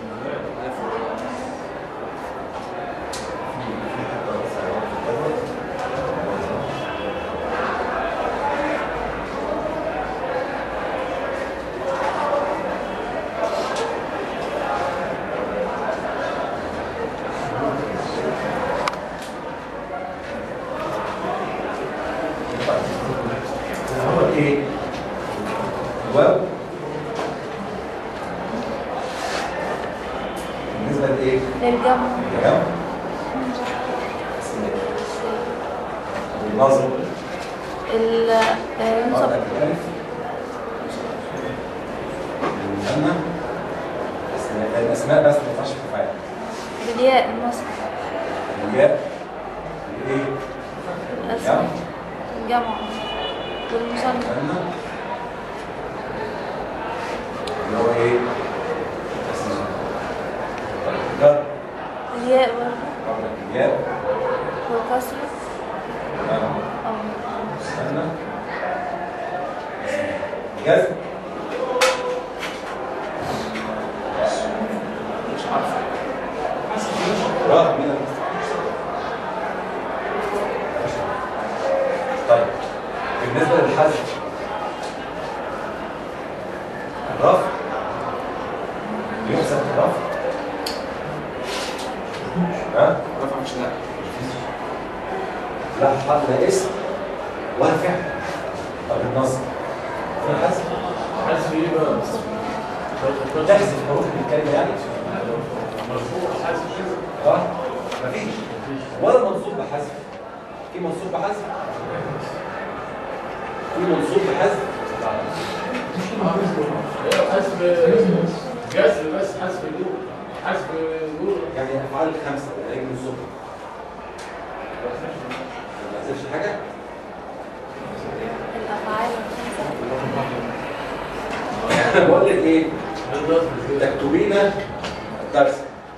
S1: هو ايه؟ الواو بالنسبه لايه؟
S2: للجمع.
S1: تمام؟ والنظم
S2: ال المصب.
S1: الالف المثنى الاسماء بس ما ينفعش في الفعل.
S2: بالياء النصب.
S1: الياء الايه؟
S2: الأسماء. الجمع. والمصنف.
S1: المثنى اللي هو ايه؟ التسمية. الجر
S2: الياء برضه.
S1: قبل الياء
S2: والكسرة.
S1: تمام.
S2: أو
S1: استنى جزم
S7: مش عارفه
S1: راح من طيب بالنسبة للحذف الرفع يحسب الرفع ها؟
S5: رفع مش لا
S1: لا حرف لا اسم ولا فعل. طب النصب في حذف
S7: حاسس ايه بقى؟
S1: تحذف حروف الكلمة يعني
S7: مرفوع حاسس كده
S1: اه مفيش ولا منصوب بحذف. في منصوب بحذف؟ في منصوب بحذف؟
S7: ايوه حاسب جذر بس حاسب الجول حاسب الجول
S1: يعني افعال الخمسه ولا هيجي من الصبح ما نزلش حاجه.
S2: الأفعال الخمسة.
S1: بقول لك ايه؟ تكتبين درس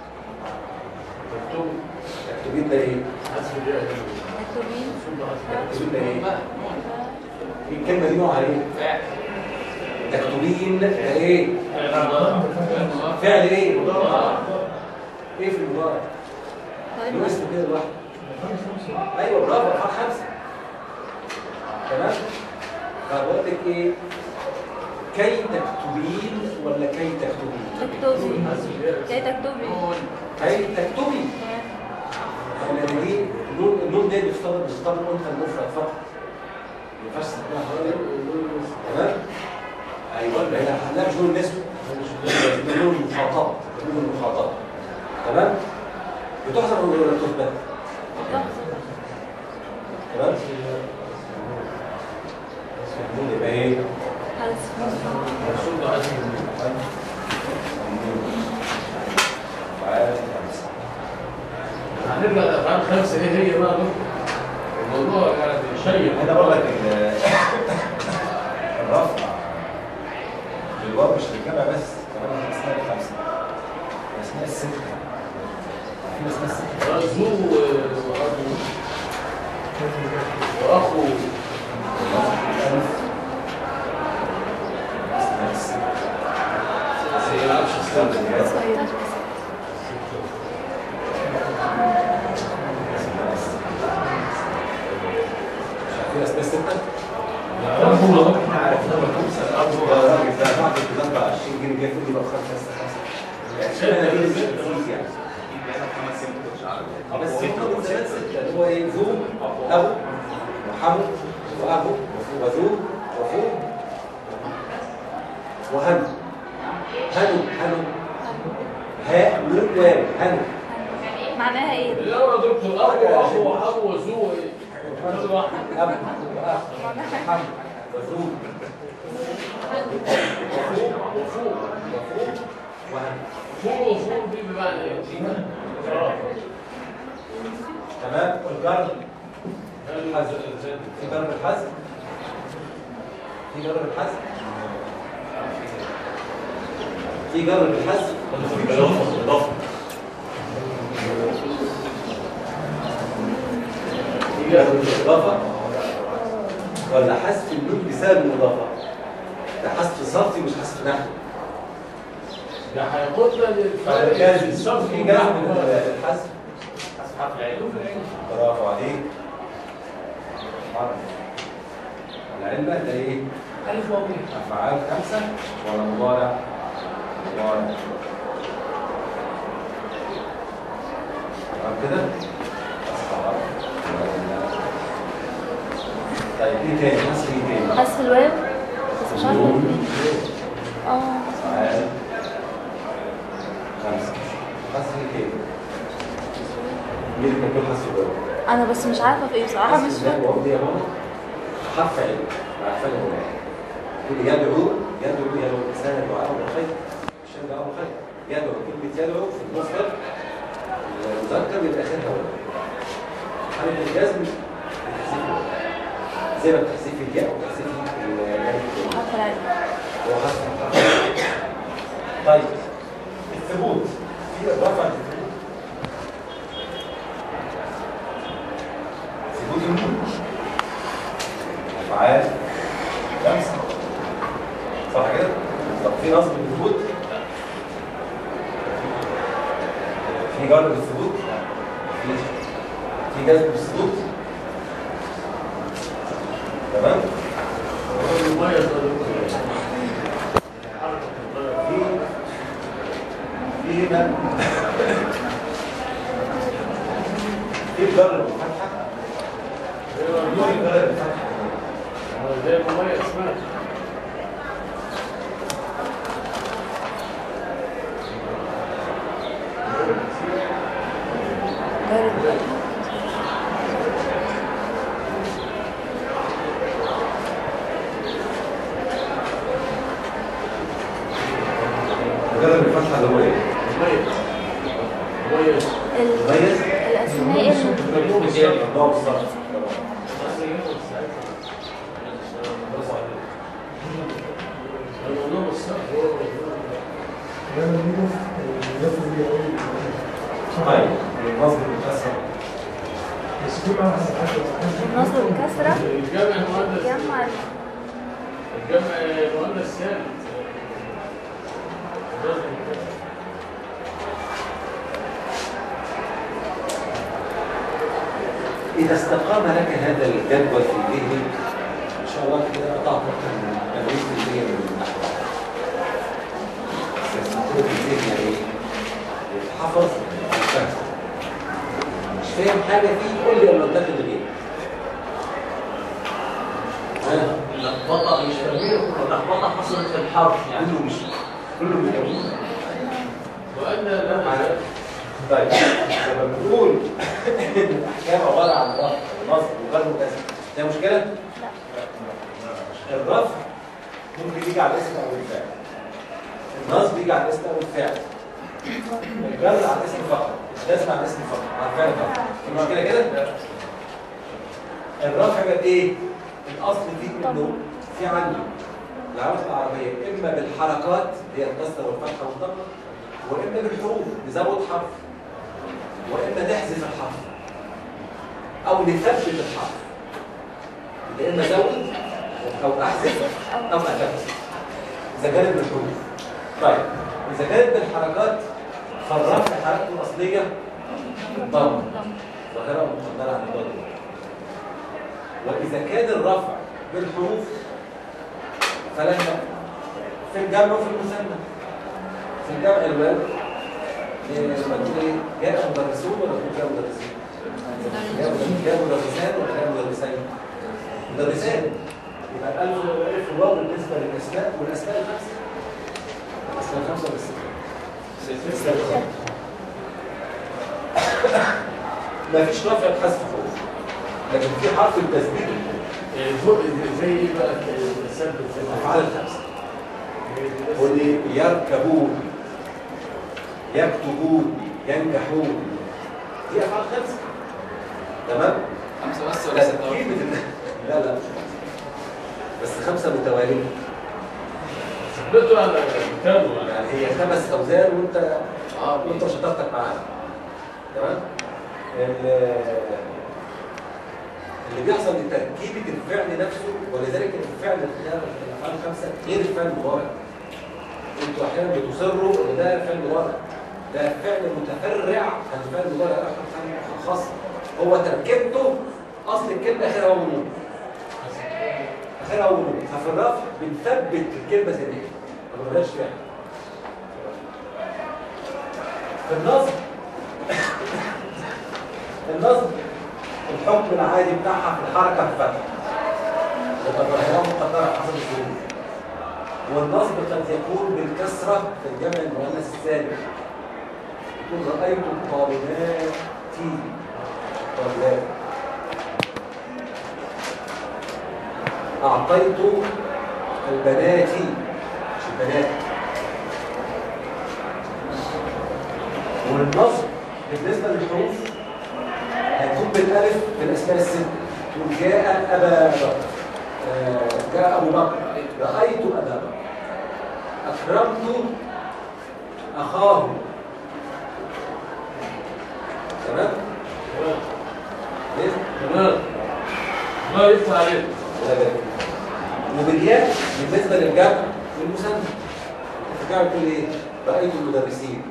S1: تكتبين ده ايه؟
S2: مكتوبين
S1: تكتبين ده ايه؟ الكلمة دي نوعها ايه؟ تكتبين ده ايه؟ فعل ايه؟ ايه في المضارع؟ له اسم كده لوحده. ايوه برافو ارفع خمسه. تمام؟ فبقول لك ايه؟ كي تكتبين ولا كي تكتبين؟
S2: تكتبي كي تكتبي
S1: كي تكتبي. لان دي النون النون دي بتختبر بتختبر انت المفرد فقط. ما ينفعش تستخدمها حوالي. تمام؟ ايوه لا مش نون النسبه. ده نون المخاطبه، نون المخاطبه. تمام؟ بتحذف ولا تثبت؟ تمام؟ النون يبقى ايه؟
S7: مرسوم عزم هنرجع لأفعال خمسة ايه هي بقى الموضوع يعني شيق.
S1: انا بقول لك الرفع الواو مش الجمع بس، كمان الاسماء الخمسه الاسماء السته في اسماء السته
S7: زو وأبو وأخو
S1: في اسماء سته؟
S7: أبو
S1: أبو الراجل ده بعد الكلام عشرين جنيه جاي يقول لي بقى خمسة خمسة يعني أنا دي يعني بس هم من زمان ستة اللي هو إيه ذو أبو وحمو وأبو وذو وفو وهنو هنو هنو هاء وواو هنو
S2: معناها ايه؟
S7: لا يا دكتور أبو أخو وأبو وزو
S1: أبو وأخ وحمو وذو
S7: وفوق
S1: وهنو
S7: فوق وفوق دي بمعنى ايه؟
S1: تمام. والجر الحذف في جر الحذف في جر الحذف في جر الحذف
S7: إضافة
S1: في جر الإضافة ولا حذف النون بسبب الإضافة؟ ده حذف صرفي مش حذف نحوي.
S7: ده هياخدنا للفرق
S1: فلازم
S7: الصرف
S1: في جر
S7: والنحو.
S1: الحذف
S7: حرف العين
S1: برافو عليك. العلم ده ايه؟
S7: ألف وأبو
S1: أفعال خمسة ولا مضارع؟ مضارع. تمام كده؟ طيب ايه تاني؟ حذف ايه تاني؟
S2: حذف الواو بس مش عارفه اه
S1: أفعال خمسة. حذف ايه تاني؟ مين اللي كان حذف الواو؟
S2: انا بس مش عارفه في ايه بصراحه مش
S1: حذف
S2: فاكره
S1: الواو دي يا ماما حرف علم مع فعل مضارع. يقول يدعو يدعو يدعو الانسان دعاء الخير عشان دعاء الخير. يدعو كلمه يدعو في المفرد المذكر يبقى اخرها واو. حرف الجزم بتحذيف الواو زي ما بتحذيف الياء وتحذيف الياء.
S2: حرف العين
S1: هو حذف الحرف. طيب الثبوت في رفع الثبوت ثبوت النون أفعال خمسة صح كده؟ طب في نصب الثبوت؟ في جر بالثبوت؟ في في جزم بالثبوت؟ تمام؟
S7: مميز
S1: في في هنا في جر بالفتحة في جر بالفتحة
S7: ده مميز ماشي
S1: جر بالفتحة اللي هو ايه؟
S7: مميز مميز
S1: مميز؟
S2: الاسماء اللي
S1: الله بالصبر.
S7: الموضوع الصح هو
S4: ده
S1: طيب النصب بالكسرة
S4: بس في معنى حاجة
S2: النصب بالكسرة
S7: الجمع المؤنث
S2: جمع
S7: الجمع مؤنث ثالث.
S1: إذا استقام لك هذا الجدول في ذهنك إن شاء الله كده قطعت أكثر من ثمانين بالمئة من النحو. بس كده في الذهن يعني يتحفظ ويتفهم. مش فاهم حاجة فيه قول لي ولا أنتقد غيرك.
S6: اللخبطه مش تغيير، اللخبطه حصلت في الحرف يعني
S1: كله مش كله متجوز.
S7: وأن لا
S1: طيب لما بنقول ان الاحكام عباره عن رفع ونصب وجر وكسر ده مشكله؟ لا. الرفع ممكن يجي على الاسم او الفعل. النصب يجي على الاسم او الفعل. الجر على الاسم فقط، الجزم على الاسم فقط، على الفعل فقط. في مشكله كده؟ الرفع بقى ايه؟ الاصل فيه انه في عندي العلاقه العربيه اما بالحركات اللي هي الكسر والفتحه والضمه واما بالحروف نزود حرف واما نحذف الحرف او نثبت الحرف. يا اما زود او احذف او اثبت اذا كانت بالحروف. طيب اذا كانت بالحركات فالرفع حركته الاصليه الضم ظاهره مقدره عن الضم. واذا كان الرفع بالحروف فلما في الجمع وفي المثنى. في الجمع الولاد لما تقول ايه؟ جاء مدرسون ولا تقول جاء مدرسين؟ جاء مدرسان ولا جاء مدرسين؟ مدرسان. يبقى الألف والألف والواو بالنسبة للأسماء والأسماء الخمسة. الأسماء الخمسة ولا الستة؟ الستة. ما فيش رفع حذف حروف، لكن في حرف التثبيت
S7: زي ايه بقى السلب في
S1: الأفعال الخمسة. قول لي يركبون، يكتبون، ينجحون، دي افعال خمسه. تمام؟
S5: خمسه بس ولا سته؟
S1: لا لا بس خمسه متواليه.
S7: ثبتوا على كتابه
S1: يعني هي خمس اوزان وانت اه وانت شطارتك معانا. تمام؟ اللي بيحصل لتركيبه الفعل نفسه، ولذلك الفعل الافعال الخمسه غير الفعل المضارع. انتوا احيانا بتصروا ان ده فعل مضارع، ده فعل متفرع عن الفعل المضارع الاخر خاص. هو تركيبته اصل الكلمه اخرها واو ونون. اخرها واو ونون، ففي الرفع بنثبت الكلمه زي ما هي، ما بنغيرش فيها. في النصب النصب الحكم العادي بتاعها في الحركه الفتح. وتبقى مقدره حسب الظروف. والنصب قد يكون بالكسرة في الجمع المؤنث الثاني. يقول رأيت الطالبات طالبات. أعطيت البنات مش البنات. والنصب بالنسبة للحروف هيكون بالألف في الأسماء الست. تقول جاء أبا بكر، جاء أبو بكر، رأيت أبا بكر، أكرمت أخاه. تمام؟
S7: تمام. الله يفتح عليك.
S1: وبالياء بالنسبة للجمع والمثنى. الجمع بتقول إيه؟ رأيت المدرسين.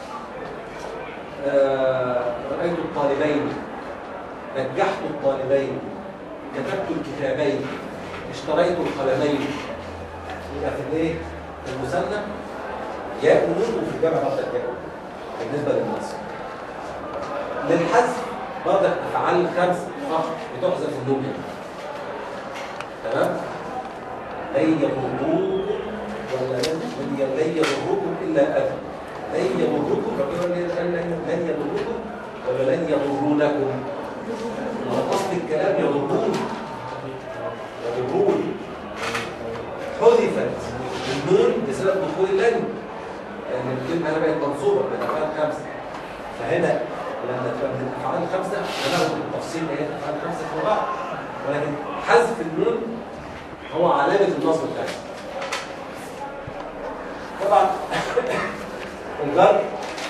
S1: آه، رأيت الطالبين. نجحت الطالبين. كتبت الكتابين. اشتريت القلمين. يبقى في الايه؟ في المثنى ياء ونون، وفي الجمع برضه ياء بالنسبه للنصب. للحذف برضه افعال خمسه فقط بتحذف النون. تمام؟ لن يضروكم ولا لن لن يضروكم الا اذى. لن يضروكم ربنا لن يضروكم ولا لن يضرونكم. اصل الكلام يضرون يضرون حذفت النون بسبب دخول لن، لان الكلمه هنا بقت منصوبه من الافعال الخمسه. فهنا لما تبقى من الافعال الخمسه هناخد التفصيل ايه الافعال الخمسه في بعض، ولكن حذف النون هو علامه النصب بتاعتها. طبعا الجر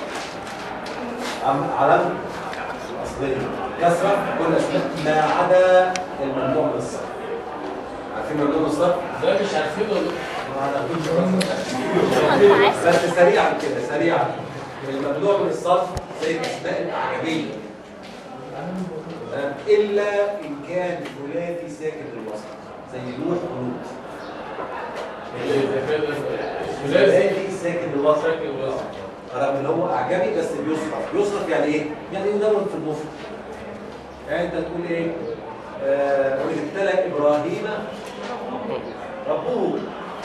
S1: عم- علامته الاصليه كسره كل اسماء ما عدا الممنوع من الصرف. عارفين الممنوع من الصرف؟
S7: ده مش عارفينه ولا
S1: ما ناخدش بس سريعا كده سريعا. الممنوع من الصرف زي الاسماء الاعجميه تمام؟ الا ان كان ثلاثي ساكن للوسط زي نوح ولوط. ثلاثي ساكن للوسط رغم ان هو اعجمي بس بيصرف. يصرف يعني ايه؟ يعني يدون في المفرد. يعني انت تقول ايه؟ آه ابتلى ابراهيم ربه.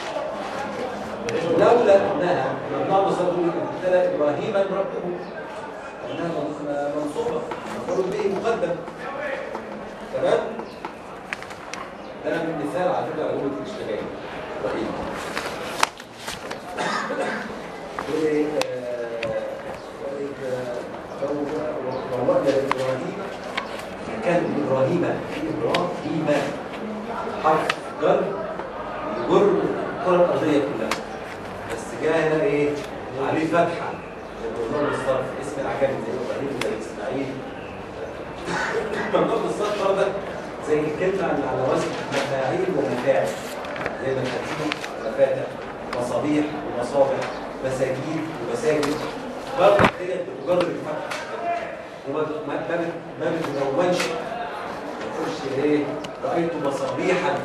S1: لولا انها ممنوع من الصرف تقول ابتلى ابراهيم ربه انها منصوبه مفعول به مقدم. تمام؟ ده من مثال على فكره على جمله الاشتغال ابراهيم. يقول ايه؟ ووأد إبراهيم كان إبراهيم إبراهيم حرف جر يجر الكرة الأرضية كلها بس جاء هنا إيه؟ عليه فتحة الممنوع من الصرف اسم العجمي زي إبراهيم زي إسماعيل. ممنوع من الصرف برضه زي الكلمة اللي على وزن مفاعيل ومفاعل زي مفاتيح مفاتح مصابيح ومصابح مساجيد ومساجد برضه ديت بتجرب الفتح وما ما ما بتنونش ما تقولش ايه رايت مصابيحا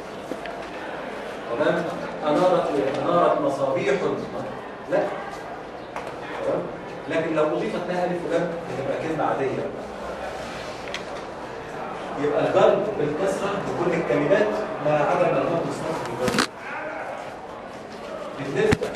S1: تمام انارت انارت مصابيح لا تمام لكن لو اضيفت لها الف ولام بتبقى كلمه عاديه. يبقى الضرب بالكسره بكل الكلمات ما عدا الممنوع من الصرف بالضرب. بالنسبه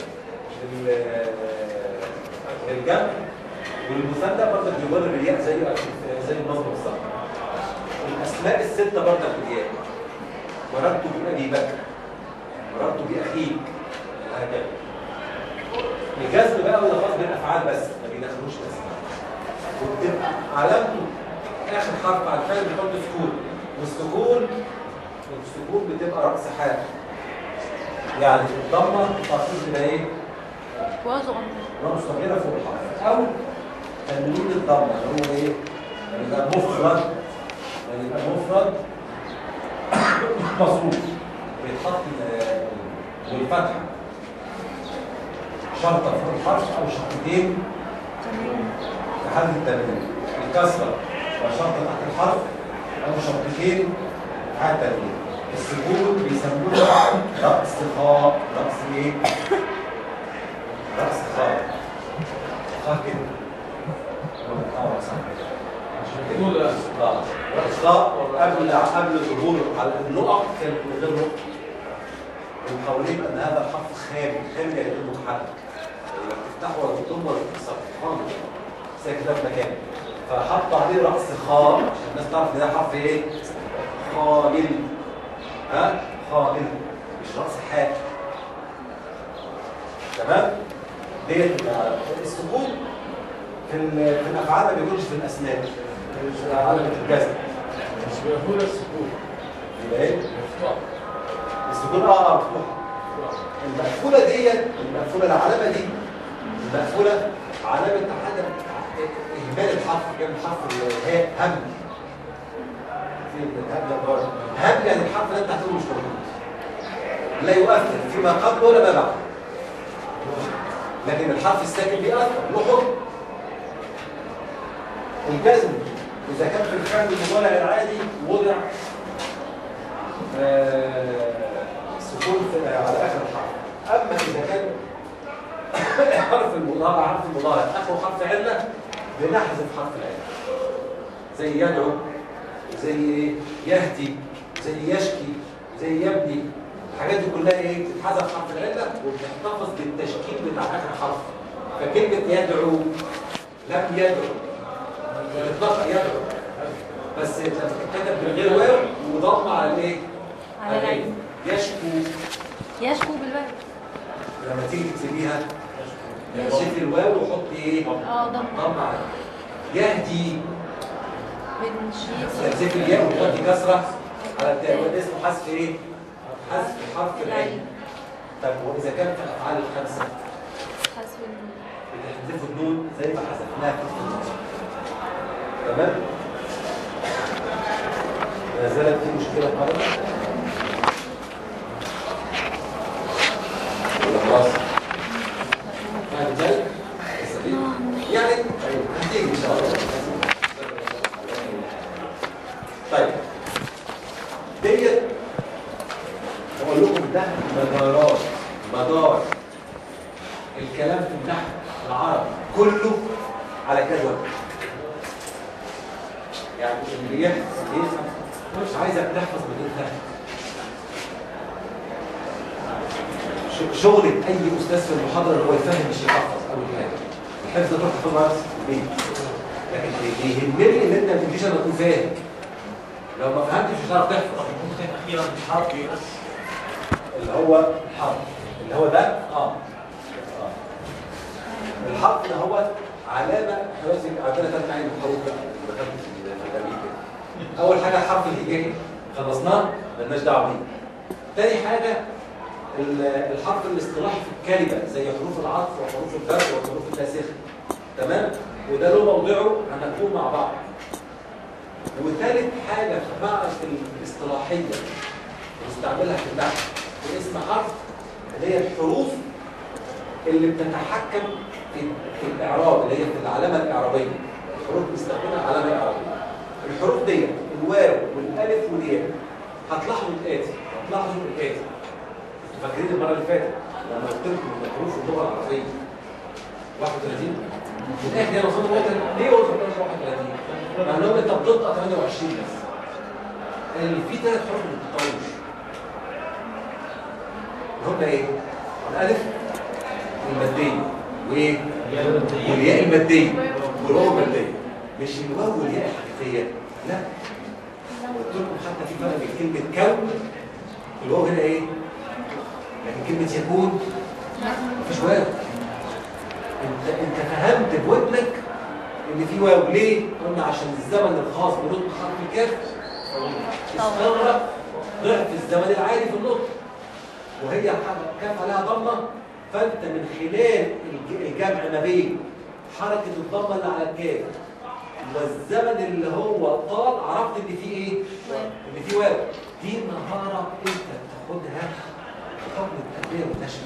S1: للجمع والمثنى برضه بيجر بالياء زي زي النصب بالظبط. الاسماء السته برضه بالياء. مررت بابي بكر مررت باخيك وهكذا. الجزم بقى وده خاص بالافعال بس ما بيدخلوش الاسماء. وبتبقى علامته اخر حرف على الفعل بيحط سكون والسكون السكون بتبقى راس حال. يعني الضمه التعصيب بتبقى ايه؟ واو صغيره فوق الحرف او تنوين الضمه اللي هو ايه؟ يعني يبقى مفرد يعني يبقى مفرد مصروف بيتحط والفتحه شرطه فوق الحرف او شرطتين في حالة التنوين. الكسره وشرطه تحت الحرف او شرطتين في حالة التنوين. السكون بيسموها رأس خاء. رأس ايه؟ رأس خاء. خاء كده. اه صح كده.
S7: تقول
S1: اه رأس خاء قبل قبل ظهور على النقط كان من غير نقط. ومحاولين ان هذا الحرف خالي، خالي يعني غير متحرك. لا بتفتحه ولا بتضمه ولا بتكسره خالص. ساكن ده في مكانه. فحطوا عليه رأس خاء عشان الناس تعرف ان ده حرف ايه؟ خالي. ها؟ خالي مش رأس حاء. تمام؟ ديت السكون في في الافعال ما بيكونش في الاسنان. مش علامة الجزم.
S7: مش بيقول السكون.
S1: يبقى ايه؟
S7: مفتوح.
S1: السكون اه مفتوحة. المقفولة ديت المقفولة العلامة دي المقفولة علامة عدم إهمال الحرف جنب حرف الهاء هم. في الهاء ده برضه هم يعني الحرف اللي انت هتقوله مش موجود. لا يؤثر فيما قبل ولا ما بعد. لكن الحرف الساكن بيأثر له حكم. الجزم إذا كان في الفعل المضارع العادي وضع آه سكون على آخر الحرف. أما إذا كان حرف المضارع حرف المضارع آخره حرف علة بنحذف حرف العلة. زي يدعو زي يهدي زي يشكي زي يبني. الحاجات دي كلها ايه؟ بتتحذف حرف العلة وبتحتفظ بالتشكيل بتاع آخر حرف. فكلمة يدعو لم يدعو بتتنطق يدعو بس بتتكتب من غير واو وضم على الايه؟
S2: على العين.
S1: يشكو
S2: يشكو بالواو.
S1: لما تيجي تكتبيها شكل الواو وحطي ايه؟
S2: اه ضم.
S1: ضم على يهدي
S2: بنشيل
S1: تمسكي الياء وتحطي كسره على التاء وده اسمه حذف ايه؟ حذف حرف العين. طب واذا كان في الافعال الخمسه
S2: حذف
S1: بتحذفوا النون زي ما حذفناها في النص. تمام؟ ما زالت في مشكلة في هذا؟ خلاص. فاهم ازاي؟ يعني هتيجي ان شاء الله. طيب ديت بقول لكم ده مدارات مدار الكلام في النحو العربي كله على كذا وجه. يعني اللي يحفظ يفهم، مش عايزك تحفظ بدون فهم. شغل اي استاذ في المحاضره هو يفهم مش يحفظ اول حاجه. الحفظ تروح تحفظه بس في البيت. لكن اللي يهمني ان انت ما تجيش انا اكون فاهم. لو ما فهمتش مش هتعرف تحفظ.
S6: ممكن اخيرا الحرف بس
S1: اللي هو الحرف اللي هو ده اه اه الحرف ده هو علامه. دلوقتي عندنا ثلاث معاني من الحروف بقى اللي دخلت في التدريب كده. اول حاجه الحرف الهجائي خلصناه مالناش دعوه بيه. ثاني حاجه الحرف الاصطلاحي في الكلمه زي حروف العطف وحروف الجر وحروف الناسخه. تمام؟ وده له موضعه هنقول مع بعض. وثالث حاجه في معرفه الاصطلاحيه بنستعملها في النحو واسم حرف اللي هي الحروف اللي بتتحكم في في الاعراب اللي هي في العلامه الاعرابيه. الحروف بنستخدمها علامه اعرابيه. الحروف ديت الواو والالف والياء هتلاحظوا الاتي هتلاحظوا الاتي انتوا فاكرين المره اللي فاتت لما قلت لكم ان حروف اللغه العربيه واحد وثلاثين من الاخر انا وصلت لغايه ليه وصلت لغايه واحد وثلاثين؟ مع انهم انت بتنطق ثمانية وعشرين بس. اللي في ثلاث حروف ما بتنطقوش. هم ايه؟ الالف الماديه وايه؟ والياء الماديه والواو الماديه. مش الواو والياء الحقيقيه، لا. قلت لكم حتى في فرق بين كلمه كون الواو هنا ايه؟ لكن كلمه يكون مفيش واو. انت انت فهمت بودنك ان في واو ليه؟ قلنا عشان الزمن الخاص بنطق حرف الكاف استغرق ضعف الزمن العادي في النطق. وهي كاف عليها ضمه، فانت من خلال الجمع ما بين حركه الضمه اللي على الكاف والزمن اللي هو طال عرفت ان في ايه؟ ان في واو. دي مهاره انت بتاخدها بحكم التربيه والنشأ.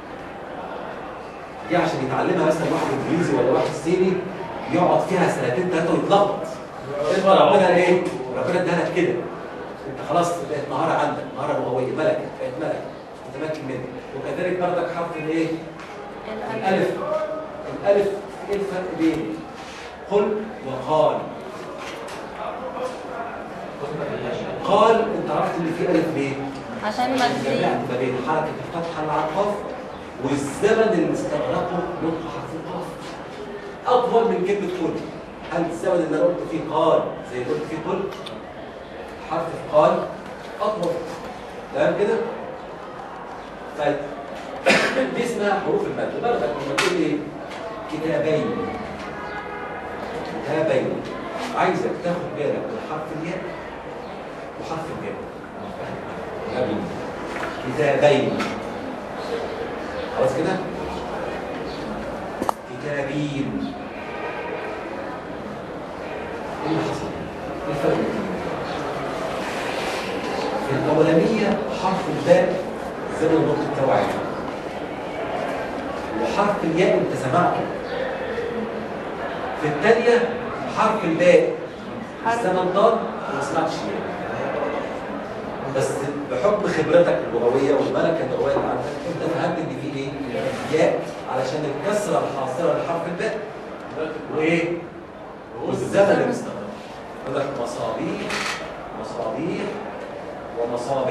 S1: دي عشان يتعلمها مثلا واحد انجليزي ولا واحد صيني يقعد فيها سنتين ثلاثه ويتلخبط. انت ربنا ايه؟ ربنا اداها لك كده. انت خلاص بقت مهاره عندك، مهاره لغويه، ملكه، بقت ملكه متمكن منها. وكذلك بردك حرف الايه؟ الالف. الالف ايه الفرق بين قل وقال؟ قال انت عرفت ان في الف ليه؟
S2: عشان مادي.
S1: جمعت ما بين حركه الفتحه اللي على القاف والزمن اللي استغرقه نطق حرف القاف اطول من كلمه قل. هل الزمن اللي قلت فيه قال زي اللي قلت فيه قل؟ حرف قال اطول. تمام كده؟ طيب دي اسمها حروف المد. برضك لما تقول ايه؟ كتابين. كتابين. عايزك تاخد بالك من حرف الياء وحرف الجيم. كتابين. خلاص كده؟ كتابين. ايه اللي حصل؟ ايه الفرق بين في الاولانيه حرف الباء زمن النطق التوعي، وحرف الياء انت سمعته. في الثانيه حرف الباء الزمن ضاد وما سمعتش الياء. بس بحكم خبرتك اللغويه والملكه اللغويه اللي عندك انت فهمت ان في ايه؟ ياء علشان الكسره الحاصله لحرف الباء وايه؟ والزمن المستمر. يقول لك مصابيح مصابيح ومصابح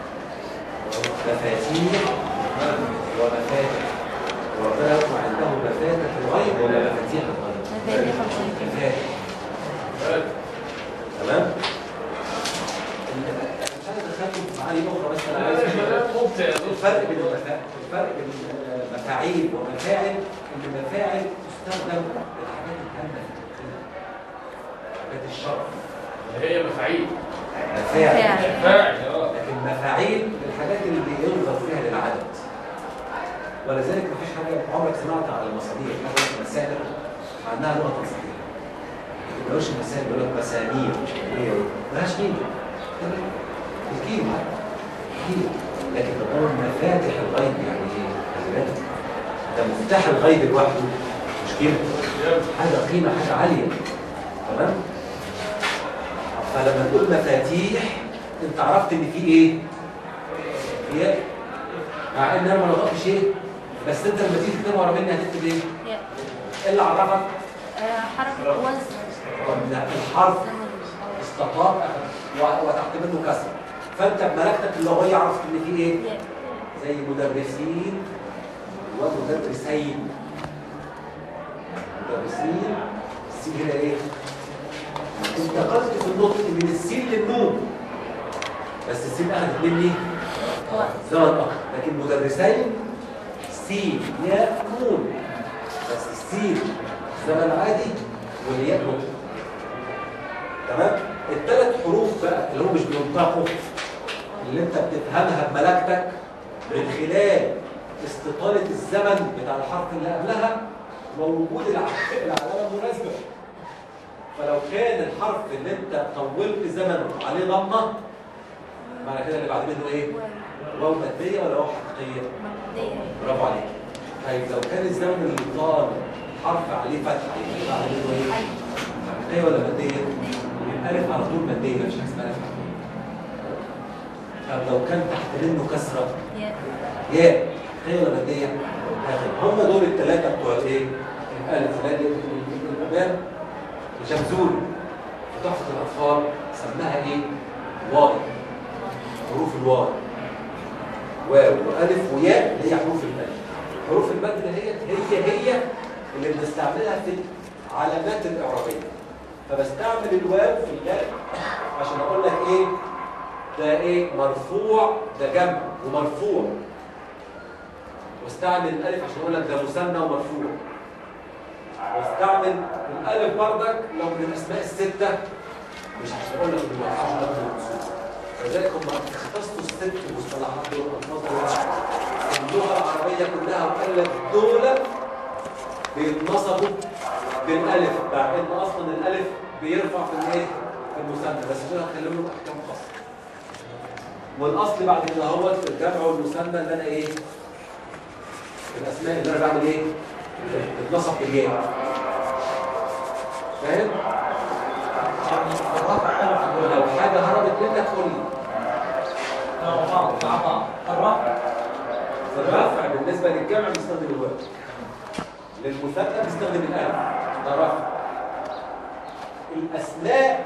S1: مفاتيح ومفاتح. وربنا يكون عنده مفاتح الغيب ولا مفاتيح الغيب؟ مفاتح. تمام؟ مش عايز ادخلكم في معاني اخرى بس انا عايز الفرق بين المفاعل الفرق بين مفاعيل ومفاعل ان المفاعل تستخدم للحاجات الهامه في التدخين. حاجات الشرف
S7: اللي هي مفاعيل.
S1: مفاعل
S7: مفاعل اه
S1: لكن مفاعيل الحاجات اللي بينظر فيها للعدد. ولذلك مفيش حاجه عمرك سمعت على المصابيح مثلا مسائل مع انها لغه تنسيقيه. ما تقدرش المسائل يقول لك مسامير هي مالهاش قيمه. الكيلو كيلو، لكن تقول مفاتح الغيب يعني ايه؟ خلي بالك ده مفتاح الغيب لوحده مش كده؟ حاجه قيمه، حاجه عاليه. تمام؟ فلما تقول مفاتيح انت عرفت ان في ايه؟ هي مع ان انا ما نطقتش ايه؟ بس انت لما تيجي تكتب ورا مني هتكتب ايه؟ ايه اللي عرفك؟
S2: حركة وزن.
S1: الحرف استطاع وتحت منه كسر، فانت بملكتك اللغويه عرفت ان في ايه؟ زي مدرسين ومدرسين. مدرسين السين هنا ايه؟ انتقلت في النطق من السين للنون، بس السين اخذت مني زمن اكتر، لكن مدرسين سين ياء نون، بس السين زمن عادي والياء نطق. تمام؟ الثلاث حروف بقى اللي هم مش بينطقوا اللي انت بتفهمها بملكتك من خلال استطالة الزمن بتاع الحرف اللي قبلها ووجود العلامة المناسبة. فلو كان الحرف اللي انت طولت زمنه عليه ضمة، معنى كده اللي بعد منه ايه؟ واو مادية ولا واو حقيقية؟
S2: مادية.
S1: برافو عليك. طيب لو كان الزمن اللي طال حرف عليه فتحة يبقى بعد منه ايه؟ حقيقية ولا مادية؟ الألف على طول مادية مش هسمع ألف حقيقية. طب لو كان تحت منه كسرة ياء حقيقية ولا مادية؟ هم دول الثلاثة بتوع الايه؟ الألف الذي الأمام شمزول في تحفة الأطفال سماها ايه؟ واي، حروف الواي، واو وألف وياء اللي هي حروف المد. حروف المد اللي هي هي هي اللي بنستعملها في العلامات الإعرابية. فبستعمل الواو في الياء عشان أقول لك ايه؟ ده ايه؟ مرفوع، ده جمع ومرفوع. واستعمل الألف عشان أقول لك ده مثنى ومرفوع. واستعمل الألف بردك لو من الأسماء الستة مش عشان أقول لك إنه ما ينفعش لفظ المنصوب. فلذلك هم اختصوا الست مصطلحات دول والألفاظ دول في اللغة العربية كلها وقال لك دول بيتنصبوا بالألف، مع إن أصلا الألف بيرفع في الإيه؟ في المثنى، بس دول هتكلم لهم أحكام خاصة. والأصل بعد كده هو الجمع والمثنى اللي أنا إيه؟ الأسماء اللي أنا بعمل إيه؟ اتنصب بالياء. فاهم؟ لو حاجة هربت منك قول لي.
S6: الرفع
S1: الرفع بالنسبة للجمع بيستخدم الواو. للمثنى بيستخدم الألف. ده رفع. الأسماء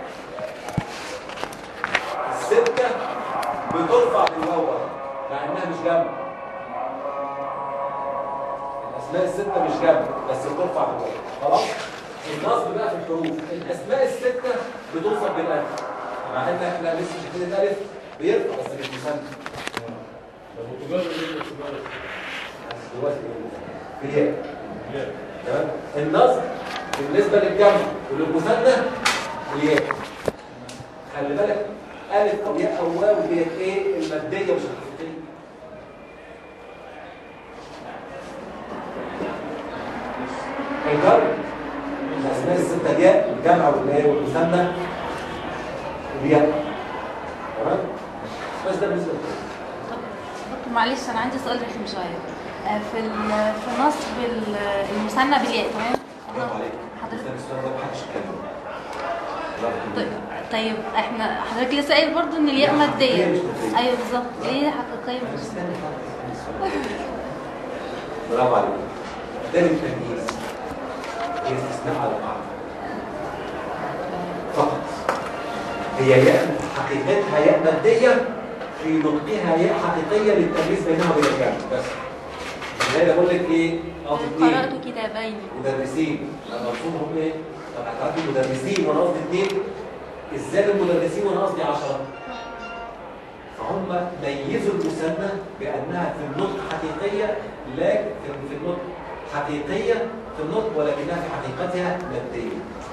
S1: الستة بترفع بالواو مع إنها مش جمع. الأسماء الستة مش جمع بس بترفع بالواو. خلاص؟ النصب بقى في الحروف، الأسماء الستة بتوصف بالألف. مع إن احنا لسه شايفين الألف بيرفع بس مش مثنى. دلوقتي بالياء. تمام؟ النصب بالنسبة للجمع وللمثنى الياء. خلي بالك ألف أو ياء أو واو ديت إيه؟ المادية مش الحقيقية. الجر الأسماء الستة الياء، الجمع والإيه والمثنى الياء. تمام؟ بس ده بالنسبة للجمع.
S2: دكتور معلش انا عندي سؤال رخم شويه. في في نصب المثنى بالياء، تمام؟
S1: برافو عليك.
S2: حضرتك
S1: السؤال ده محدش يتكلم.
S2: طيب طيب احنا حضرتك لسه قايل برضه ان الياء ماديه. ايوه بالظبط. ايه حقيقيه مش
S1: برافو عليك. ده التمييز. هي استثناء على بعض. فقط. هي ياء حقيقتها ياء ماديه في نطقها ياء حقيقيه للتمييز بينها وبين الجمع بس. زي بقول لك ايه؟ قصدي اثنين.
S2: قرأت كتابين.
S1: مدرسين. انا مقصودهم ايه؟ طب هتعرفي المدرسين وانا قصدي اثنين؟ ازاي المدرسين وانا قصدي عشرة؟ فهم ميزوا المثنى بانها في النطق حقيقيه، لكن في النطق حقيقيه في النطق ولكنها في حقيقتها ماديه.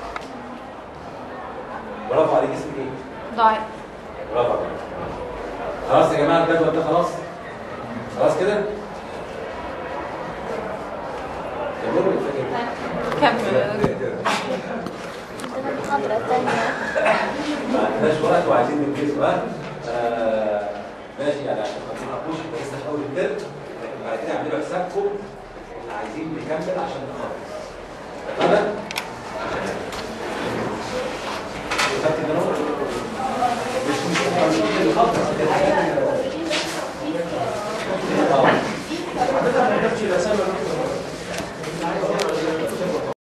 S1: برافو عليك. اسمك ايه؟
S2: ضايع.
S1: برافو عليك. خلاص يا جماعه الجدول ده خلاص؟ خلاص كده؟ كملوا الفكره.
S2: كمل.
S1: عندناش وقت وعايزين ننجزه. ها آه ماشي يعني عشان ما تنقطوش انت لسه في اول الترم، لكن بعد كده اعملوا حسابكم احنا عايزين نكمل عشان نخلص. تمام؟ خدت بالك؟ مش مش مش الخطه دي حاجات